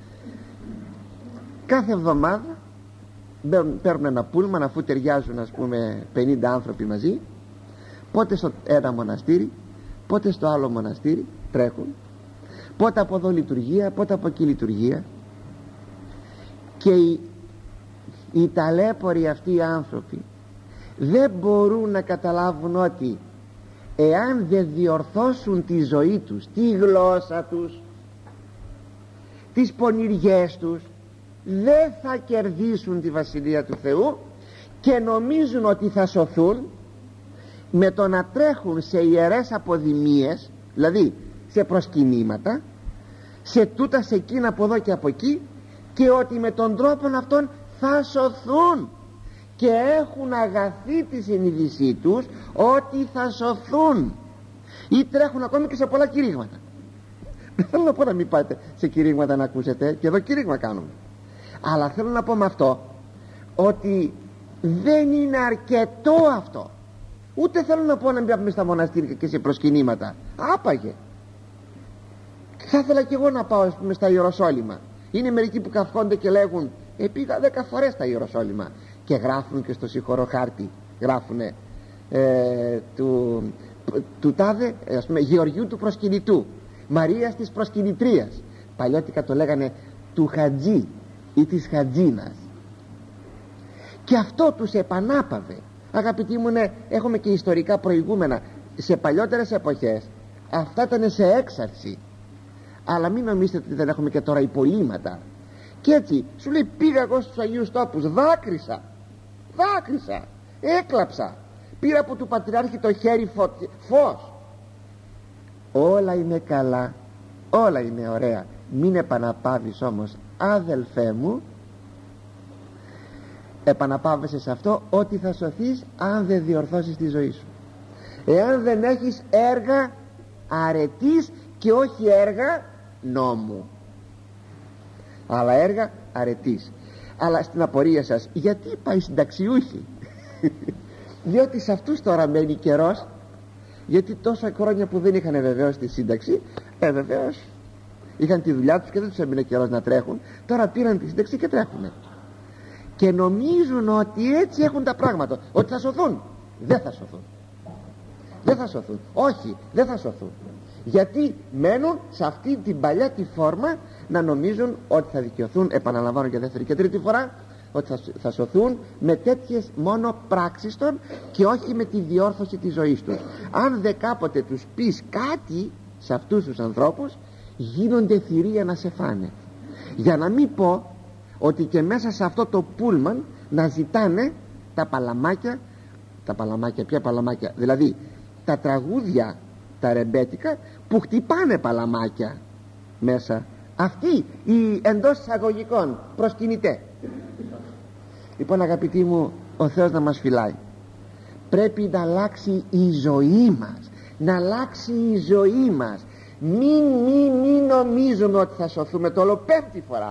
Κάθε εβδομάδα παίρνουν ένα πούλμαν, αφού ταιριάζουν ας πούμε 50 άνθρωποι μαζί, πότε στο ένα μοναστήρι, πότε στο άλλο μοναστήρι τρέχουν, πότε από εδώ λειτουργία, πότε από εκεί λειτουργία. Και οι ταλέποροι αυτοί οι άνθρωποι δεν μπορούν να καταλάβουν ότι εάν δεν διορθώσουν τη ζωή τους, τη γλώσσα τους, τις πονηριές τους, δεν θα κερδίσουν τη Βασιλεία του Θεού, και νομίζουν ότι θα σωθούν με το να τρέχουν σε ιερές αποδημίες, δηλαδή σε προσκυνήματα, σε τούτα σε εκείνα από εδώ και από εκεί, και ότι με τον τρόπο αυτόν θα σωθούν, και έχουν αγαθεί τη συνείδησή τους ότι θα σωθούν, ή τρέχουν ακόμη και σε πολλά κηρύγματα. Δεν θέλω να πω να μην πάτε σε κηρύγματα να ακούσετε, και εδώ κηρύγμα κάνουμε, αλλά θέλω να πω με αυτό ότι δεν είναι αρκετό αυτό. Ούτε θέλω να πω να μην πάμε στα μοναστήρια και σε προσκυνήματα, άπαγε. Θα ήθελα και εγώ να πάω ας πούμε στα Ιεροσόλυμα. Είναι μερικοί που καυχόνται και λέγουν πήγα 10 φορές στα Ιεροσόλυμα, και γράφουν και στο συγχωροχάρτη, γράφουνε του τάδε ας πούμε Γεωργιού του προσκυνητού, Μαρίας της προσκυνητρίας. Παλιώτικα το λέγανε του Χατζή ή της Χατζίνας, και αυτό τους επανάπαυε. Αγαπητοί μου, έχουμε και ιστορικά προηγούμενα. Σε παλιότερες εποχές αυτά ήταν σε έξαρση, αλλά μην νομίζετε ότι δεν έχουμε και τώρα υπολείμματα. Και έτσι σου λέει, πήγα εγώ στους Αγίους Τόπους, δάκρυσα, έκλαψα, πήρα από του Πατριάρχη το χέρι φως. Όλα είναι καλά, όλα είναι ωραία. Μην επαναπάβεις όμως, αδελφέ μου, επαναπάβεσαι σε αυτό ότι θα σωθείς αν δεν διορθώσεις τη ζωή σου, εάν δεν έχεις έργα αρετής και όχι έργα νόμου, αλλά έργα αρετής. Αλλά στην απορία σας, γιατί πάει συνταξιούχοι? Διότι σε αυτούς τώρα μένει καιρός, γιατί τόσα χρόνια που δεν είχαν βεβαίως τη σύνταξη, βεβαίως είχαν τη δουλειά τους και δεν τους έμεινε καιρός να τρέχουν. Τώρα πήραν τη σύνταξη και τρέχουν, και νομίζουν ότι έτσι έχουν τα πράγματα, ότι θα σωθούν. Δεν θα σωθούν. Όχι, δεν θα σωθούν, γιατί μένουν σε αυτή την παλιά τη φόρμα, να νομίζουν ότι θα δικαιωθούν, επαναλαμβάνω για δεύτερη και τρίτη φορά, ότι θα σωθούν με τέτοιες μόνο πράξεις των, και όχι με τη διόρθωση της ζωής τους. Αν δε κάποτε τους πεις κάτι σε αυτούς τους ανθρώπους, γίνονται θηρία να σε φάνε. Για να μην πω ότι και μέσα σε αυτό το πούλμαν να ζητάνε τα παλαμάκια, ποια παλαμάκια? Δηλαδή τα τραγούδια τα ρεμπέτικα που χτυπάνε παλαμάκια μέσα, αυτοί οι εντός εισαγωγικών προσκυνητέ. Λοιπόν, αγαπητοί μου, ο Θεός να μας φυλάει. Πρέπει να αλλάξει η ζωή μας, να αλλάξει η ζωή μας. Μην νομίζουμε ότι θα σωθούμε, το λέω 5η φορά.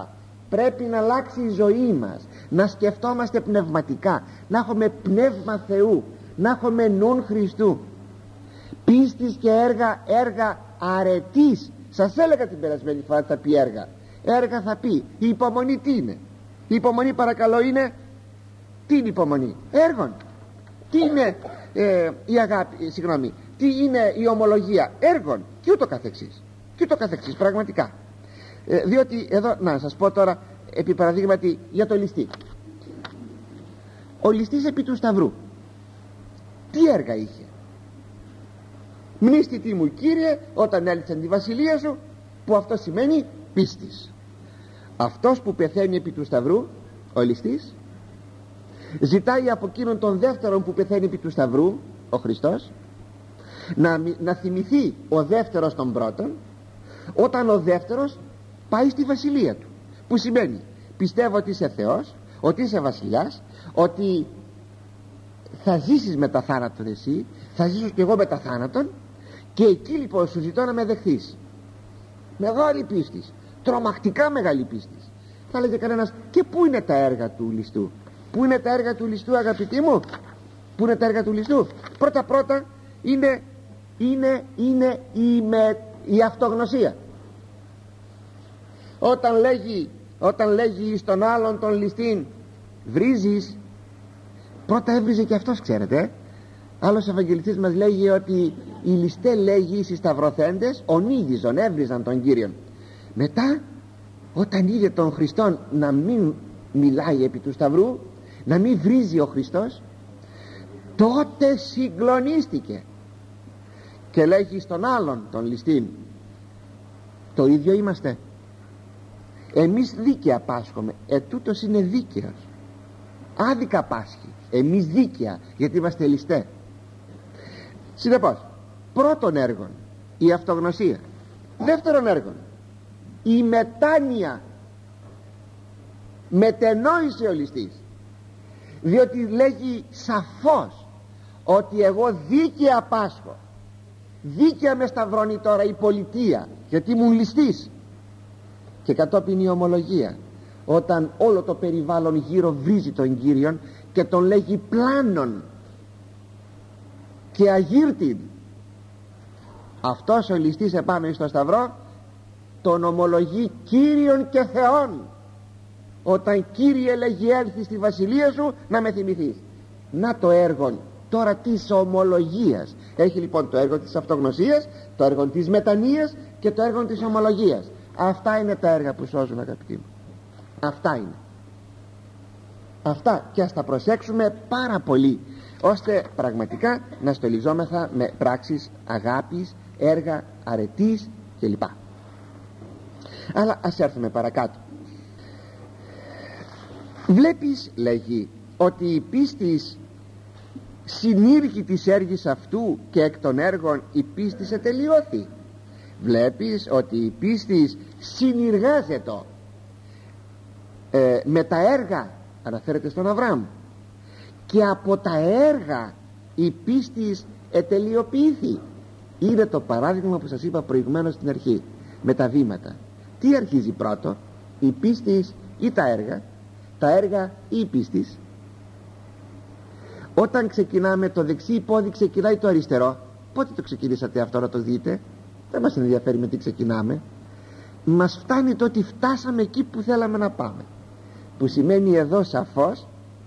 πρέπει να αλλάξει η ζωή μας, να σκεφτόμαστε πνευματικά, να έχουμε πνεύμα Θεού, να έχουμε νουν Χριστού. Πίστης και έργα αρετής. Σας έλεγα την περασμένη φορά θα πει έργα θα πει. Η υπομονή τι είναι? Η υπομονή, παρακαλώ, είναι, τι είναι η υπομονή? Έργων. Τι είναι η αγάπη, συγγνώμη, τι είναι η ομολογία? Έργων. Και ούτω καθεξής, πραγματικά. Διότι εδώ, να σας πω τώρα επί παραδείγματι για το ληστή. Ο ληστής επί του Σταυρού τι έργα είχε? Μνήστητή μου Κύριε όταν έλυσαν τη βασιλεία σου, που αυτό σημαίνει πίστης. Αυτός που πεθαίνει επί του Σταυρού, ο ληστής, ζητάει από εκείνον τον δεύτερον που πεθαίνει επί του Σταυρού, ο Χριστός, να θυμηθεί ο δεύτερος τον πρώτον, όταν ο δεύτερος πάει στη βασιλεία του, που σημαίνει πιστεύω ότι είσαι Θεός, ότι είσαι βασιλιάς, ότι θα ζήσεις μετά θάνατον εσύ, θα ζήσω και εγώ μετά θάνατον, και εκεί λοιπόν σου ζητώ να με δεχθείς. Μεγάλη πίστη, τρομακτικά μεγάλη πίστη. Θα λέγε κανένας, και πού είναι τα έργα του ληστού? Πού είναι τα έργα του ληστού, αγαπητοί μου? Πού είναι τα έργα του ληστού? Πρώτα είναι η αυτογνωσία. Όταν λέγει στον άλλον τον ληστήν, βρίζεις, πρώτα έβριζε και αυτός, ξέρετε. Άλλος Ευαγγελιστής μας λέγει ότι οι ληστέ, λέγει, οι σταυροθέντες ονείδιζον, έβριζαν τον Κύριον. Μετά όταν είδε τον Χριστόν να μην μιλάει επί του Σταυρού, να μην βρίζει ο Χριστός, τότε συγκλονίστηκε και λέγει στον άλλον τον ληστήν, το ίδιο είμαστε εμείς, δίκαια πάσχομαι, τούτος είναι δίκαιος, άδικα πάσχει, εμείς δίκαια, γιατί είμαστε ληστέ. Συνεπώς, πρώτον έργον η αυτογνωσία, δεύτερον έργον η μετάνοια. Μετενόησε ο ληστής, διότι λέγει σαφώς ότι εγώ δίκαια πάσχω, δίκαια με σταυρώνει τώρα η πολιτεία, γιατί ήμουν ληστής. Και κατόπιν η ομολογία, όταν όλο το περιβάλλον γύρω βρίζει τον Κύριον και τον λέγει πλάνον και αγύρτην, αυτός ο ληστής επάνω στο Σταυρό τον ομολογεί Κύριον και Θεόν. Όταν Κύριε λέγει έλθει στη βασιλεία σου να με θυμηθείς. Να το έργο τώρα της ομολογίας. Έχει λοιπόν το έργο της αυτογνωσίας, το έργο της μετανοίας και το έργο της ομολογίας. Αυτά είναι τα έργα που σώζουν, αγαπητοί μου. Αυτά είναι. Αυτά, και ας τα προσέξουμε πάρα πολύ, ώστε πραγματικά να στολιζόμεθα με πράξεις αγάπης, έργα αρετής κλπ. Αλλά ας έρθουμε παρακάτω. Βλέπεις, λέγει, ότι η πίστης συνήργη της έργης αυτού και εκ των έργων η πίστης ετελειώθη. Βλέπεις ότι η πίστης συνεργάζεται με τα έργα, αναφέρεται στον Αβραάμ, και από τα έργα η πίστης ετελειοποιήθη. Είναι το παράδειγμα που σας είπα προηγουμένως στην αρχή, με τα βήματα. Τι αρχίζει πρώτο, η πίστης ή τα έργα ή η πίστης? Όταν ξεκινάμε, το δεξί πόδι ξεκινάει το αριστερό. Πότε το ξεκινήσατε αυτό, να το δείτε? Δεν μας ενδιαφέρει με τι ξεκινάμε. Μας φτάνει το ότι φτάσαμε εκεί που θέλαμε να πάμε, που σημαίνει εδώ σαφώς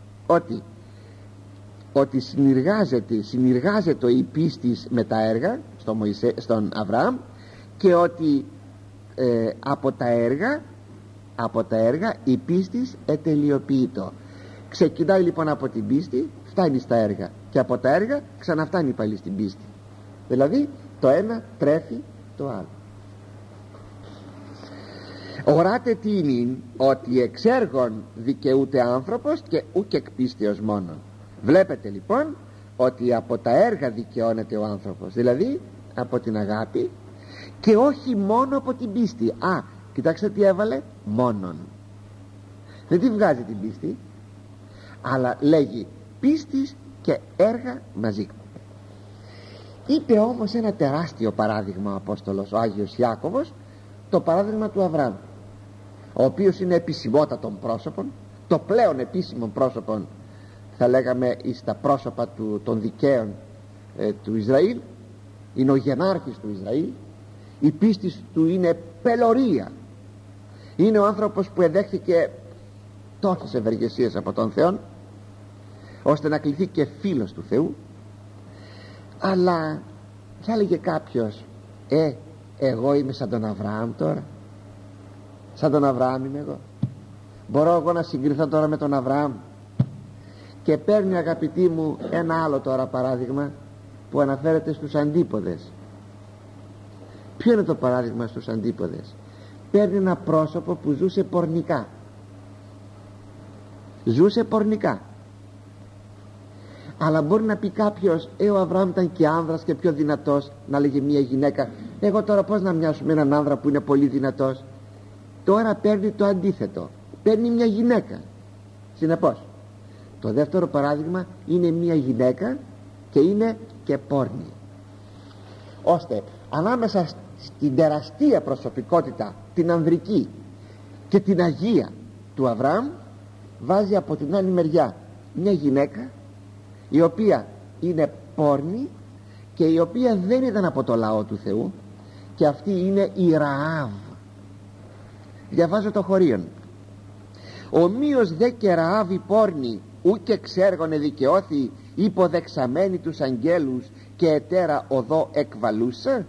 ότι συνεργάζεται η πίστης με τα έργα στον Αβραάμ, και ότι από τα έργα η πίστης ετελειοποιείται. Ξεκινάει λοιπόν από την πίστη, φτάνει στα έργα, και από τα έργα ξαναφτάνει πάλι στην πίστη. Δηλαδή το ένα τρέφει το άλλο. Οράτε τι είναι, ότι εξ έργων δικαιούται άνθρωπος και ούκ εκ πίστεως μόνον. Βλέπετε λοιπόν ότι από τα έργα δικαιώνεται ο άνθρωπος, δηλαδή από την αγάπη, και όχι μόνο από την πίστη. Κοιτάξτε τι έβαλε, μόνον. Δεν τη βγάζει την πίστη, αλλά λέγει πίστης και έργα μαζί. Είπε όμως ένα τεράστιο παράδειγμα ο Απόστολος, ο Άγιος Ιάκωβος, το παράδειγμα του Αβραάμ. ο οποίος είναι επισημότατον πρόσωπον, το πλέον επίσημο πρόσωπον θα λέγαμε εις τα πρόσωπα των δικαίων του Ισραήλ, είναι ο γενάρχης του Ισραήλ, η πίστη του είναι πελωρία, είναι ο άνθρωπος που εδέχθηκε τόσες ευεργεσίες από τον Θεό ώστε να κληθεί και φίλος του Θεού. Αλλά θα έλεγε κάποιος, εγώ είμαι σαν τον Αβραάμ τώρα, σαν τον Αβραάμ είμαι εγώ, μπορώ εγώ να συγκριθώ τώρα με τον Αβραάμ? Και παίρνει, αγαπητοί μου, ένα άλλο τώρα παράδειγμα που αναφέρεται στους αντίποδες. Ποιο είναι το παράδειγμα στους αντίποδες? Παίρνει ένα πρόσωπο που ζούσε πορνικά, αλλά μπορεί να πει κάποιος, ο Αβραάμ ήταν και άνδρας και πιο δυνατός, να λέγει μια γυναίκα, εγώ τώρα πώς να μοιάσω με έναν άνδρα που είναι πολύ δυνατός? Τώρα παίρνει το αντίθετο, παίρνει μια γυναίκα. Συνεπώς το δεύτερο παράδειγμα είναι μια γυναίκα και είναι και πόρνη, ώστε ανάμεσα στην τεραστία προσωπικότητα, την ανδρική και την αγία του Αβραάμ, βάζει από την άλλη μεριά μια γυναίκα η οποία είναι πόρνη και η οποία δεν ήταν από το λαό του Θεού, και αυτή είναι η Ραάβ. Διαβάζω το χωρίον: ομοίως δε και Ραάβ η πόρνη ούκε ξέργωνε δικαιώθη, υποδεξαμένη τους αγγέλους και ετέρα οδό εκβαλούσε.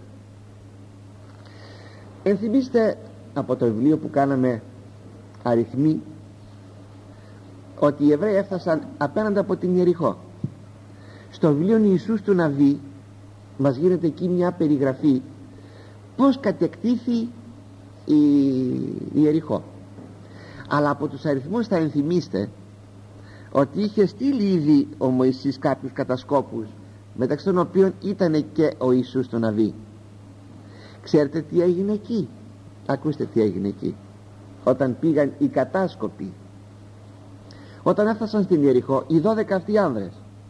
Ενθυμίστε από το βιβλίο που κάναμε αριθμοί ότι οι Εβραίοι έφτασαν απέναντι από την Ιεριχώ. Στο βιβλίο Ιησούς του Ναβί μας γίνεται εκεί μια περιγραφή πως κατεκτήθη η Ιεριχώ. Αλλά από τους αριθμούς θα ενθυμίστε ότι είχε στείλει ήδη ο Μωυσής κάποιους κατασκόπους, μεταξύ των οποίων ήταν και ο Ιησούς του Ναβί. Ξέρετε τι έγινε εκεί? Ακούστε τι έγινε εκεί όταν πήγαν οι κατάσκοποι. Όταν έφτασαν στην Ιεριχώ οι 12 αυτοί άνδρες,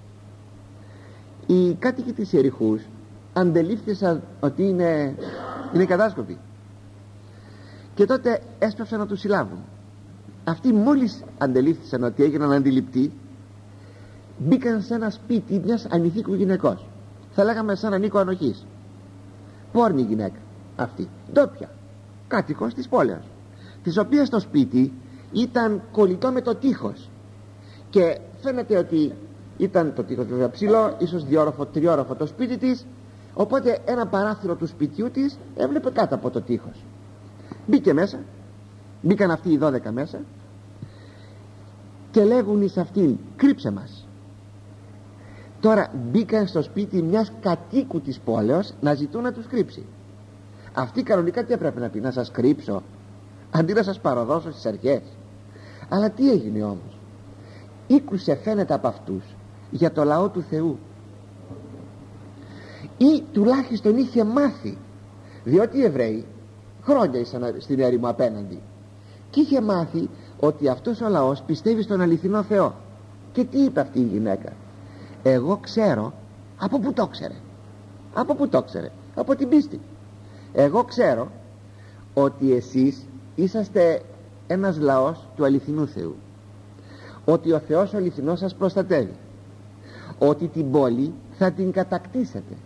οι κάτοικοι της Ιεριχούς αντελήφθησαν ότι είναι κατάσκοποι, και τότε έσπευσαν να τους συλλάβουν. Αυτοί μόλις αντελήφθησαν ότι έγιναν αντιληπτοί, μπήκαν σε ένα σπίτι μιας ανηθίκου γυναικός, θα λέγαμε σαν ανίκο ανοχής, πόρνη γυναίκα αυτή, ντόπια, κάτοικος της πόλεως, της οποίας το σπίτι ήταν κολλητό με το τείχος, και φαίνεται ότι ήταν το τείχος βέβαια ψηλό, ίσως 2όροφο, 3όροφο το σπίτι της, οπότε ένα παράθυρο του σπιτιού της έβλεπε κάτω από το τείχος. Μπήκε μέσα, μπήκαν αυτοί οι 12 μέσα και λέγουν εις αυτήν, κρύψε μας. Τώρα μπήκαν στο σπίτι μιας κατοίκου της πόλεως να ζητούν να τους κρύψει. Αυτή κανονικά τι έπρεπε να πει? Να σας κρύψω, αντί να σας παραδώσω στις αρχές? Αλλά τι έγινε όμως? Ήκουσε, φαίνεται από αυτούς, για το λαό του Θεού, ή τουλάχιστον είχε μάθει, διότι οι Εβραίοι χρόνια ήσαν στην έρημο απέναντι, και είχε μάθει ότι αυτός ο λαός πιστεύει στον αληθινό Θεό. Και τι είπε αυτή η γυναίκα? Εγώ ξέρω. Από πού το ξέρε? Από την πίστη. Εγώ ξέρω ότι εσείς είσαστε ένας λαός του αληθινού Θεού, ότι ο Θεός ο αληθινός σας προστατεύει, ότι την πόλη θα την κατακτήσετε,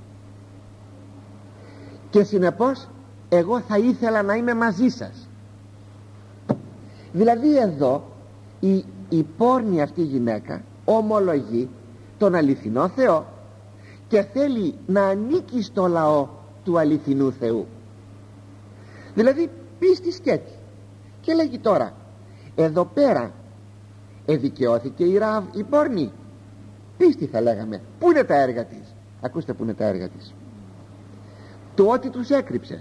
και συνεπώς εγώ θα ήθελα να είμαι μαζί σας. Δηλαδή εδώ η πόρνη αυτή γυναίκα ομολογεί τον αληθινό Θεό και θέλει να ανήκει στο λαό του αληθινού Θεού. Δηλαδή πίστη σκέτη. Και λέγει τώρα, εδώ πέρα εδικαιώθηκε η Ραάβ η πόρνη? Πίστη θα λέγαμε. Πού είναι τα έργα της? Ακούστε πού είναι τα έργα της. Το ότι τους έκρυψε.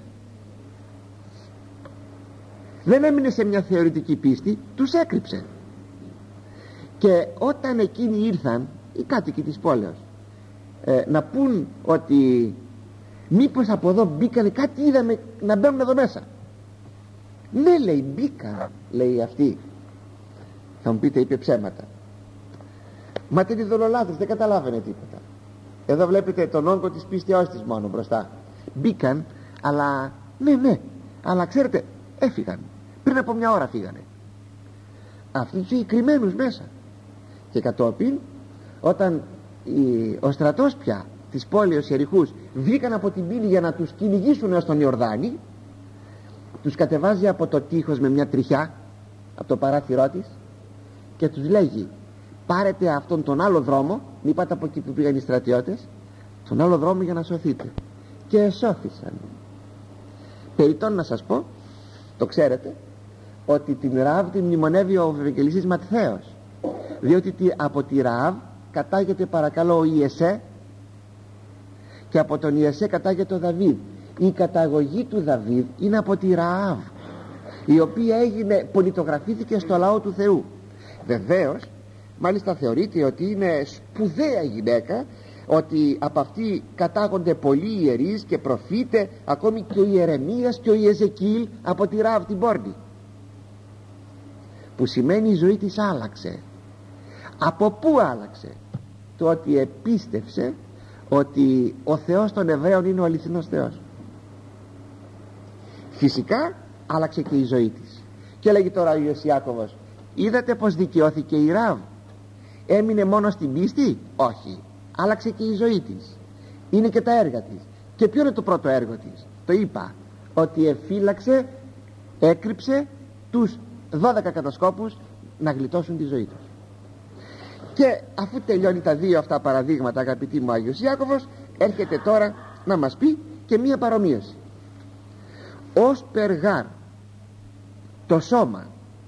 Δεν έμεινε σε μια θεωρητική πίστη, τους έκρυψε. Και όταν εκείνοι ήρθαν, οι κάτοικοι της πόλεως, να πούν ότι μήπως από εδώ μπήκανε, κάτι είδαμε να μπαίνουν εδώ μέσα. Ναι, λέει, μπήκα, λέει αυτή. Θα μου πείτε, είπε ψέματα. Μα τι δολολάτρες, δεν καταλάβαινε τίποτα. Εδώ βλέπετε τον όγκο της πίστεώς της μόνο μπροστά. Μπήκαν, αλλά ναι, αλλά ξέρετε, έφυγαν. πριν από μια ώρα φύγανε. Αυτοί τους είχε κρυμμένους μέσα. Και κατόπιν, όταν ο στρατός πια της πόλης Ιεριχούς βγήκαν από την πύλη για να τους κυνηγήσουν έως τον Ιορδάνη, τους κατεβάζει από το τείχος με μια τριχιά από το παράθυρό της και τους λέγει: πάρετε αυτόν τον άλλο δρόμο, μην πάτε από εκεί που πήγαν οι στρατιώτες, τον άλλο δρόμο για να σωθείτε. Και εσώθησαν. Περιττόν να σας πω, το ξέρετε, ότι την Ραάβ την μνημονεύει ο Ευαγγελιστής Ματθαίος, διότι από τη Ραάβ κατάγεται, παρακαλώ, ο Ιεσέ, και από τον Ιεσέ κατάγεται ο Δαβίδ. Η καταγωγή του Δαβίδ είναι από τη Ραάβ, η οποία πολιτογραφήθηκε στο λαό του Θεού. Βεβαίως, μάλιστα θεωρείται ότι είναι σπουδαία γυναίκα, ότι από αυτή κατάγονται πολλοί ιερείς και προφήτε, ακόμη και ο Ιερεμίας και ο Ιεζεκίλ από τη Ραάβ την πόρνη, που σημαίνει η ζωή της άλλαξε. Από πού άλλαξε? Το ότι επίστευσε ότι ο Θεός των Εβραίων είναι ο αληθινός Θεός. Φυσικά άλλαξε και η ζωή της. Και λέγει τώρα ο Ιωσιάκωβος: είδατε πως δικαιώθηκε η Ραάβ? Έμεινε μόνο στην πίστη? Όχι, άλλαξε και η ζωή της. Είναι και τα έργα της. Και ποιο είναι το πρώτο έργο της? Το είπα, ότι εφύλαξε, έκρυψε τους 12 κατασκόπους να γλιτώσουν τη ζωή τους. Και αφού τελειώνει τα δύο αυτά παραδείγματα, αγαπητοί μου, Άγιος Ιάκωβος έρχεται τώρα να μας πει και μία παρομοίωση. Ως περγάρ το σώμα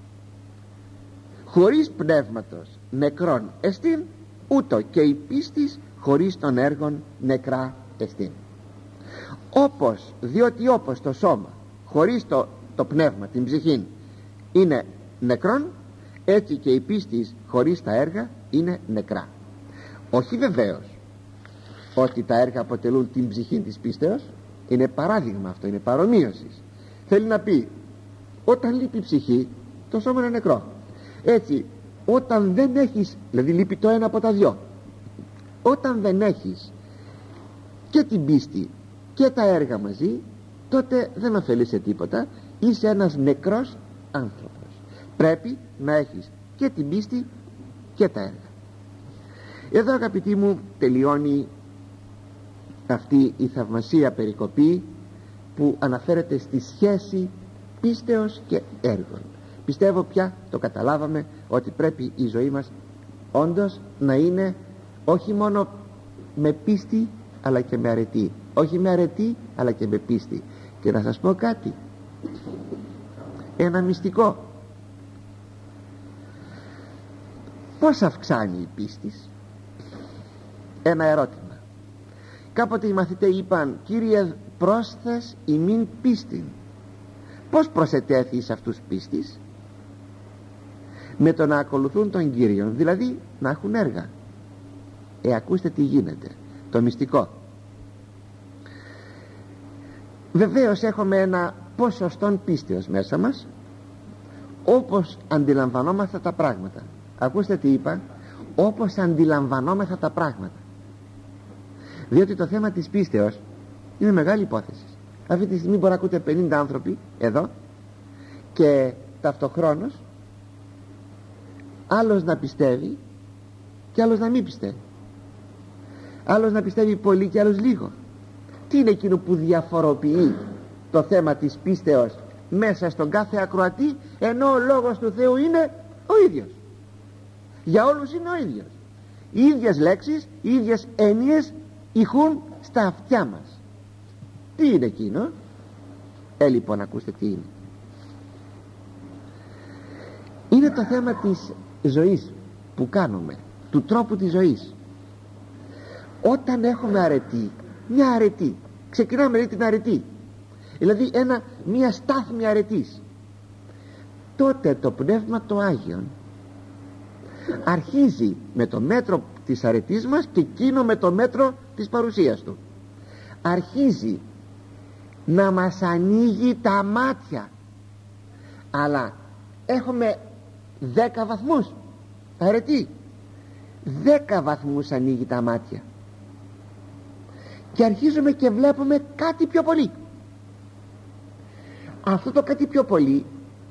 χωρίς πνεύματος νεκρόν εστίν, ούτω και η πίστης χωρίς των έργων νεκρά εστίν. Όπως, διότι όπως το σώμα χωρίς το πνεύμα, την ψυχή, είναι νεκρόν, έτσι και η πίστη χωρίς τα έργα είναι νεκρά. Όχι βεβαίως ότι τα έργα αποτελούν την ψυχή της πίστεως, είναι παράδειγμα αυτό, είναι παρομοίωση. Θέλει να πει, όταν λείπει η ψυχή, το σώμα είναι νεκρό. Έτσι, όταν δεν έχεις, δηλαδή λείπει το ένα από τα δυο, όταν δεν έχεις και την πίστη και τα έργα μαζί, τότε δεν ωφελείσαι τίποτα, είσαι ένας νεκρός άνθρωπος. Πρέπει να έχεις και την πίστη και τα έργα. Εδώ, αγαπητοί μου, τελειώνει αυτή η θαυμασία περικοπή που αναφέρεται στη σχέση πίστεως και έργων. Πιστεύω πια το καταλάβαμε ότι πρέπει η ζωή μας όντως να είναι όχι μόνο με πίστη αλλά και με αρετή, όχι με αρετή αλλά και με πίστη. Και να σας πω κάτι, ένα μυστικό. Πώς αυξάνει η πίστη? Ένα ερώτημα. Κάποτε οι μαθητές είπαν: Κύριε, πρόσθες ημίν πίστην. Πώς προσετέθη σε αυτούς πίστης? Με το να ακολουθούν τον Κύριον, δηλαδή να έχουν έργα. Ακούστε τι γίνεται, το μυστικό. Βεβαίως έχουμε ένα ποσοστό πίστεως μέσα μας, όπως αντιλαμβανόμαστε τα πράγματα. Ακούστε τι είπα, όπως αντιλαμβανόμεθα τα πράγματα. Διότι το θέμα της πίστεως είναι μεγάλη υπόθεση. Αυτή τη στιγμή μπορεί να ακούτε 50 άνθρωποι εδώ και ταυτοχρόνως άλλος να πιστεύει και άλλος να μην πιστεύει, άλλος να πιστεύει πολύ και άλλος λίγο. Τι είναι εκείνο που διαφοροποιεί το θέμα της πίστεως μέσα στον κάθε ακροατή, ενώ ο λόγος του Θεού είναι ο ίδιος? Για όλους είναι ο ίδιος. Οι ίδιες λέξεις, οι ίδιες έννοιες ηχούν στα αυτιά μας. Τι είναι εκείνο? Λοιπόν, ακούστε τι είναι. Είναι το θέμα της ζωής που κάνουμε, του τρόπου της ζωής. Όταν έχουμε αρετή, μια αρετή, ξεκινάμε λέει την αρετή, δηλαδή μια στάθμη αρετής, τότε το Πνεύμα το Άγιον αρχίζει με το μέτρο της αρετής μας και εκείνο με το μέτρο της παρουσίας του. Αρχίζει να μας ανοίγει τα μάτια. Αλλά έχουμε 10 βαθμούς αρετή, 10 βαθμούς ανοίγει τα μάτια και αρχίζουμε και βλέπουμε κάτι πιο πολύ. Αυτό το κάτι πιο πολύ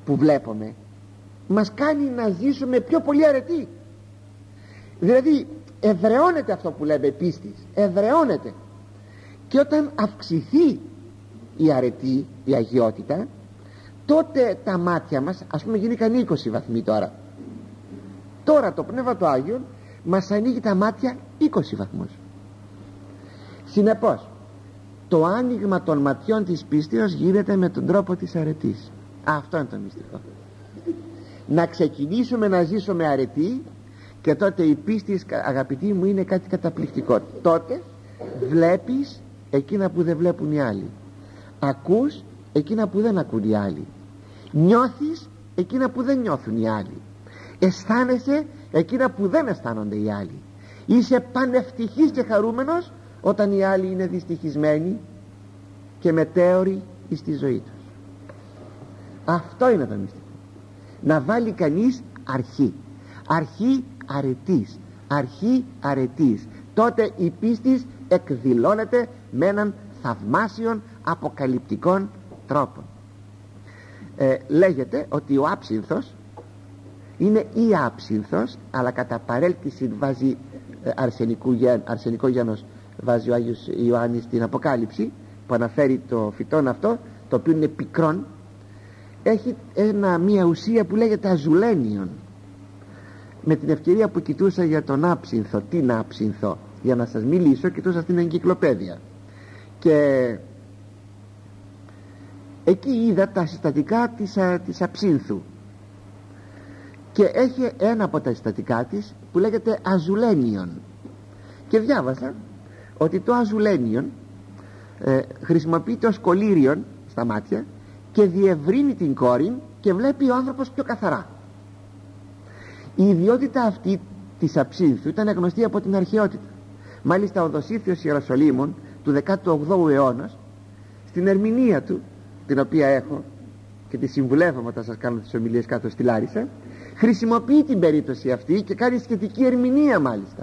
που βλέπουμε μας κάνει να ζήσουμε πιο πολύ αρετοί. Δηλαδή εδραιώνεται αυτό που λέμε πίστης, εδραιώνεται. Και όταν αυξηθεί η αρετή, η αγιότητα, τότε τα μάτια μας, ας πούμε, γίνηκαν 20 βαθμοί τώρα. Τώρα το Πνεύμα του Άγιον μας ανοίγει τα μάτια 20 βαθμούς. Συνεπώς το άνοιγμα των ματιών της πίστεως γίνεται με τον τρόπο της αρετής. Αυτό είναι το μυστικό. Να ξεκινήσουμε να ζήσουμε αρετή, και τότε η πίστη, αγαπητοί μου, είναι κάτι καταπληκτικό. Τότε βλέπεις εκείνα που δεν βλέπουν οι άλλοι, ακούς εκείνα που δεν ακούν οι άλλοι, νιώθεις εκείνα που δεν νιώθουν οι άλλοι, αισθάνεσαι εκείνα που δεν αισθάνονται οι άλλοι. Είσαι πανευτυχής και χαρούμενος όταν οι άλλοι είναι δυστυχισμένοι και μετέωροι στη ζωή τους. Αυτό είναι το μυστικό. Να βάλει κανείς αρχή αρετής, αρχή αρετής. Τότε η πίστη εκδηλώνεται με έναν θαυμάσιον αποκαλυπτικών τρόπο. Λέγεται ότι ο άψυνθος είναι ή άψυνθος, αλλά κατά παρέλκυση βάζει αρσενικό γένος, βάζει ο Άγιος Ιωάννης στην Αποκάλυψη, που αναφέρει το φυτόν αυτό, το οποίο είναι πικρόν. Έχει μια ουσία που λέγεται αζουλένιον. Με την ευκαιρία που κοιτούσα για τον άψυνθο, την άψυνθο, για να σας μιλήσω, κοιτούσα στην εγκυκλοπαίδεια και εκεί είδα τα συστατικά της αψύνθου, και έχει ένα από τα συστατικά της που λέγεται αζουλένιον, και διάβασα ότι το αζουλένιον χρησιμοποιείται ως κολύριον στα μάτια και διευρύνει την κόρη και βλέπει ο άνθρωπος πιο καθαρά. Η ιδιότητα αυτή της αψύνθου ήταν γνωστή από την αρχαιότητα. Μάλιστα ο Δοσίθιος Ιεροσολύμων του 18ου αιώνα, στην ερμηνεία του, την οποία έχω και τη συμβουλεύομαι όταν σας κάνω τις ομιλίες κάτω στη Λάρισα, χρησιμοποιεί την περίπτωση αυτή και κάνει σχετική ερμηνεία, μάλιστα,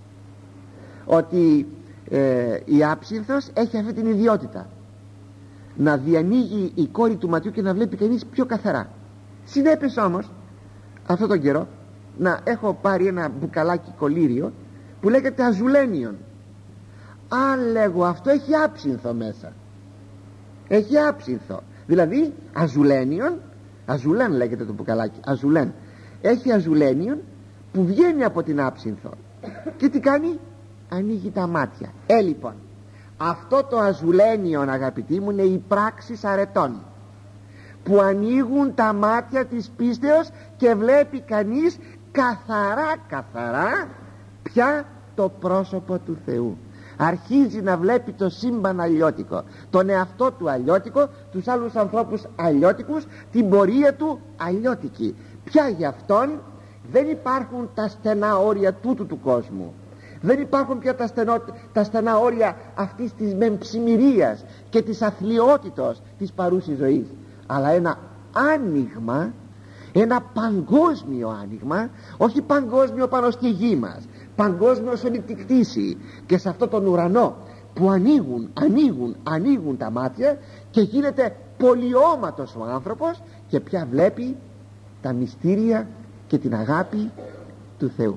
ότι η άψυνθος έχει αυτή την ιδιότητα να διανοίγει η κόρη του ματιού και να βλέπει κανείς πιο καθαρά. Συνέπειες όμως αυτόν τον καιρό να έχω πάρει ένα μπουκαλάκι κολύριο που λέγεται αζουλένιον. Αν λέγω αυτό, έχει άψυνθο μέσα, έχει άψυνθο, δηλαδή αζουλένιον, αζουλέν λέγεται το μπουκαλάκι, αζουλέν, έχει αζουλένιον που βγαίνει από την άψυνθο και τι κάνει? Ανοίγει τα μάτια. Λοιπόν, αυτό το αζουλένιον, αγαπητοί μου, είναι οι πράξεις αρετών που ανοίγουν τα μάτια της πίστεως και βλέπει κανείς καθαρά πια το πρόσωπο του Θεού. Αρχίζει να βλέπει το σύμπαν αλλιώτικο, τον εαυτό του αλλιώτικο, τους άλλους ανθρώπους αλλιώτικους, την πορεία του αλλιώτικη. Πια γι' αυτόν δεν υπάρχουν τα στενά όρια τούτου του κόσμου, δεν υπάρχουν πια τα στενά όρια αυτής της μεμψημυρίας και της αθλιότητος της παρούσης ζωής, αλλά ένα άνοιγμα, ένα παγκόσμιο άνοιγμα, όχι παγκόσμιο πάνω στη γη μας, παγκόσμιο σε όλη τη κτήση και σε αυτό τον ουρανό, που ανοίγουν τα μάτια και γίνεται πολιώματος ο άνθρωπος και πια βλέπει τα μυστήρια και την αγάπη του Θεού.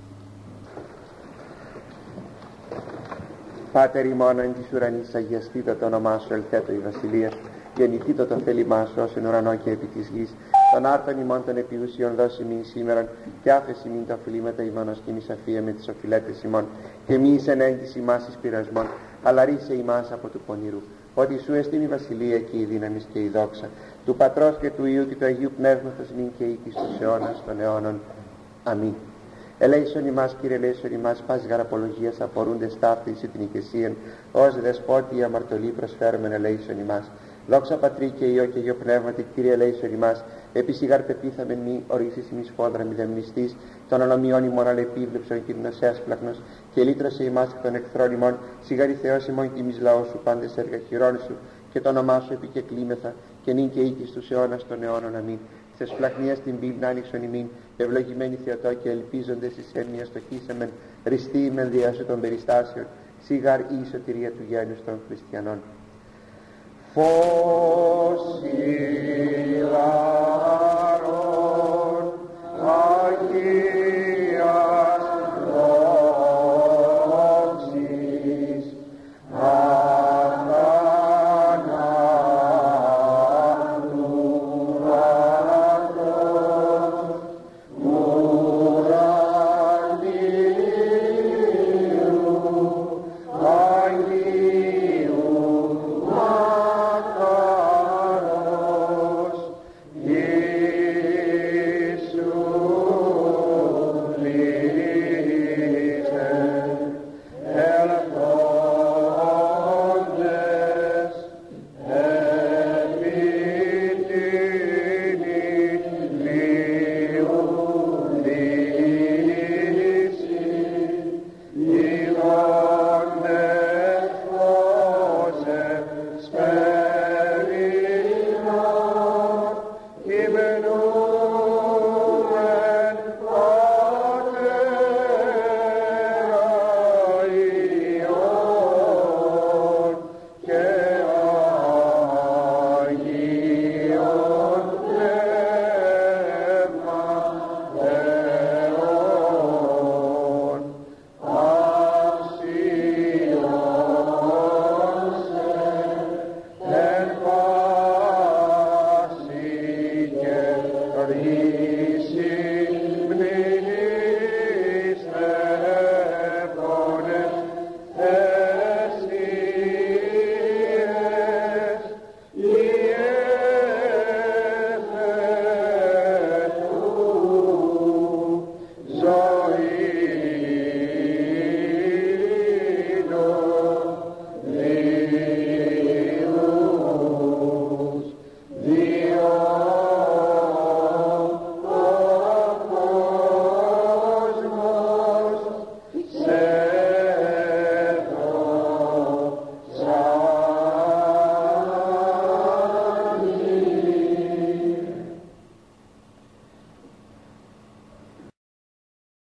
Πάτερ ημών εν της ουρανής, αγιαστήτω το όνομά σου, ελθέτω η βασιλεία σου, γεννηθήτω το θέλημά σου ως εν ουρανό και επί της γης. Των άρτων ημών των επιούσιων δώσει μην σήμερον, και άφεση μην τα οφειλήματα ημών ως κοινής αφία με τις οφειλέτες ημών, και μη εις ενέγγις ημάς εις πειρασμών, αλλά ρίσε ημάς από του πονηρού. Ότι σου εστίν η βασιλεία και η δύναμη και η δόξα του Πατρός και του Υιού και του Αγίου Πνεύματος νυν και οίκης τους αιώνας των αιώνων. Αμήν. Ελέησον ημάς, Κύριε, ελέησον ημάς, πας γαραπολογίας απορούντες ταύτης την οικεσίαν, ως δεσπότη αμαρτωλή προσφέρομεν ελέησον ημάς. Δόξα Πατρί και Υιό και Υιό Πνεύματι, Κύριε, ελέησον ημάς. Επισηγαρ πεπίθαμεν μη, ορίσεις ημείς φόδρα μη δεμνηστής, των ανομιών ημών αλλά επίβλεψον κυρινός έσπλαχνος, και λύτρωσε ημάς εκ των εχθρών ημών, σιγαρή Θεός ημών και ημείς λαός σου, πάντες έργα χειρών σου, και το όνομά σου επικεκλήμεθα, και νυν και οίκης τους αιώνας των αιώνων. Αμήν. Της πλαχνίας την πύλη να άνοιξον ημίν, ευλογημένοι Θεοτό και ελπίζοντες εις έννοια στοχήσαμεν, ριστή ημεν διάσου των περιστάσεων, σιγάρ η σωτηρία του γένους των χριστιανών. Φως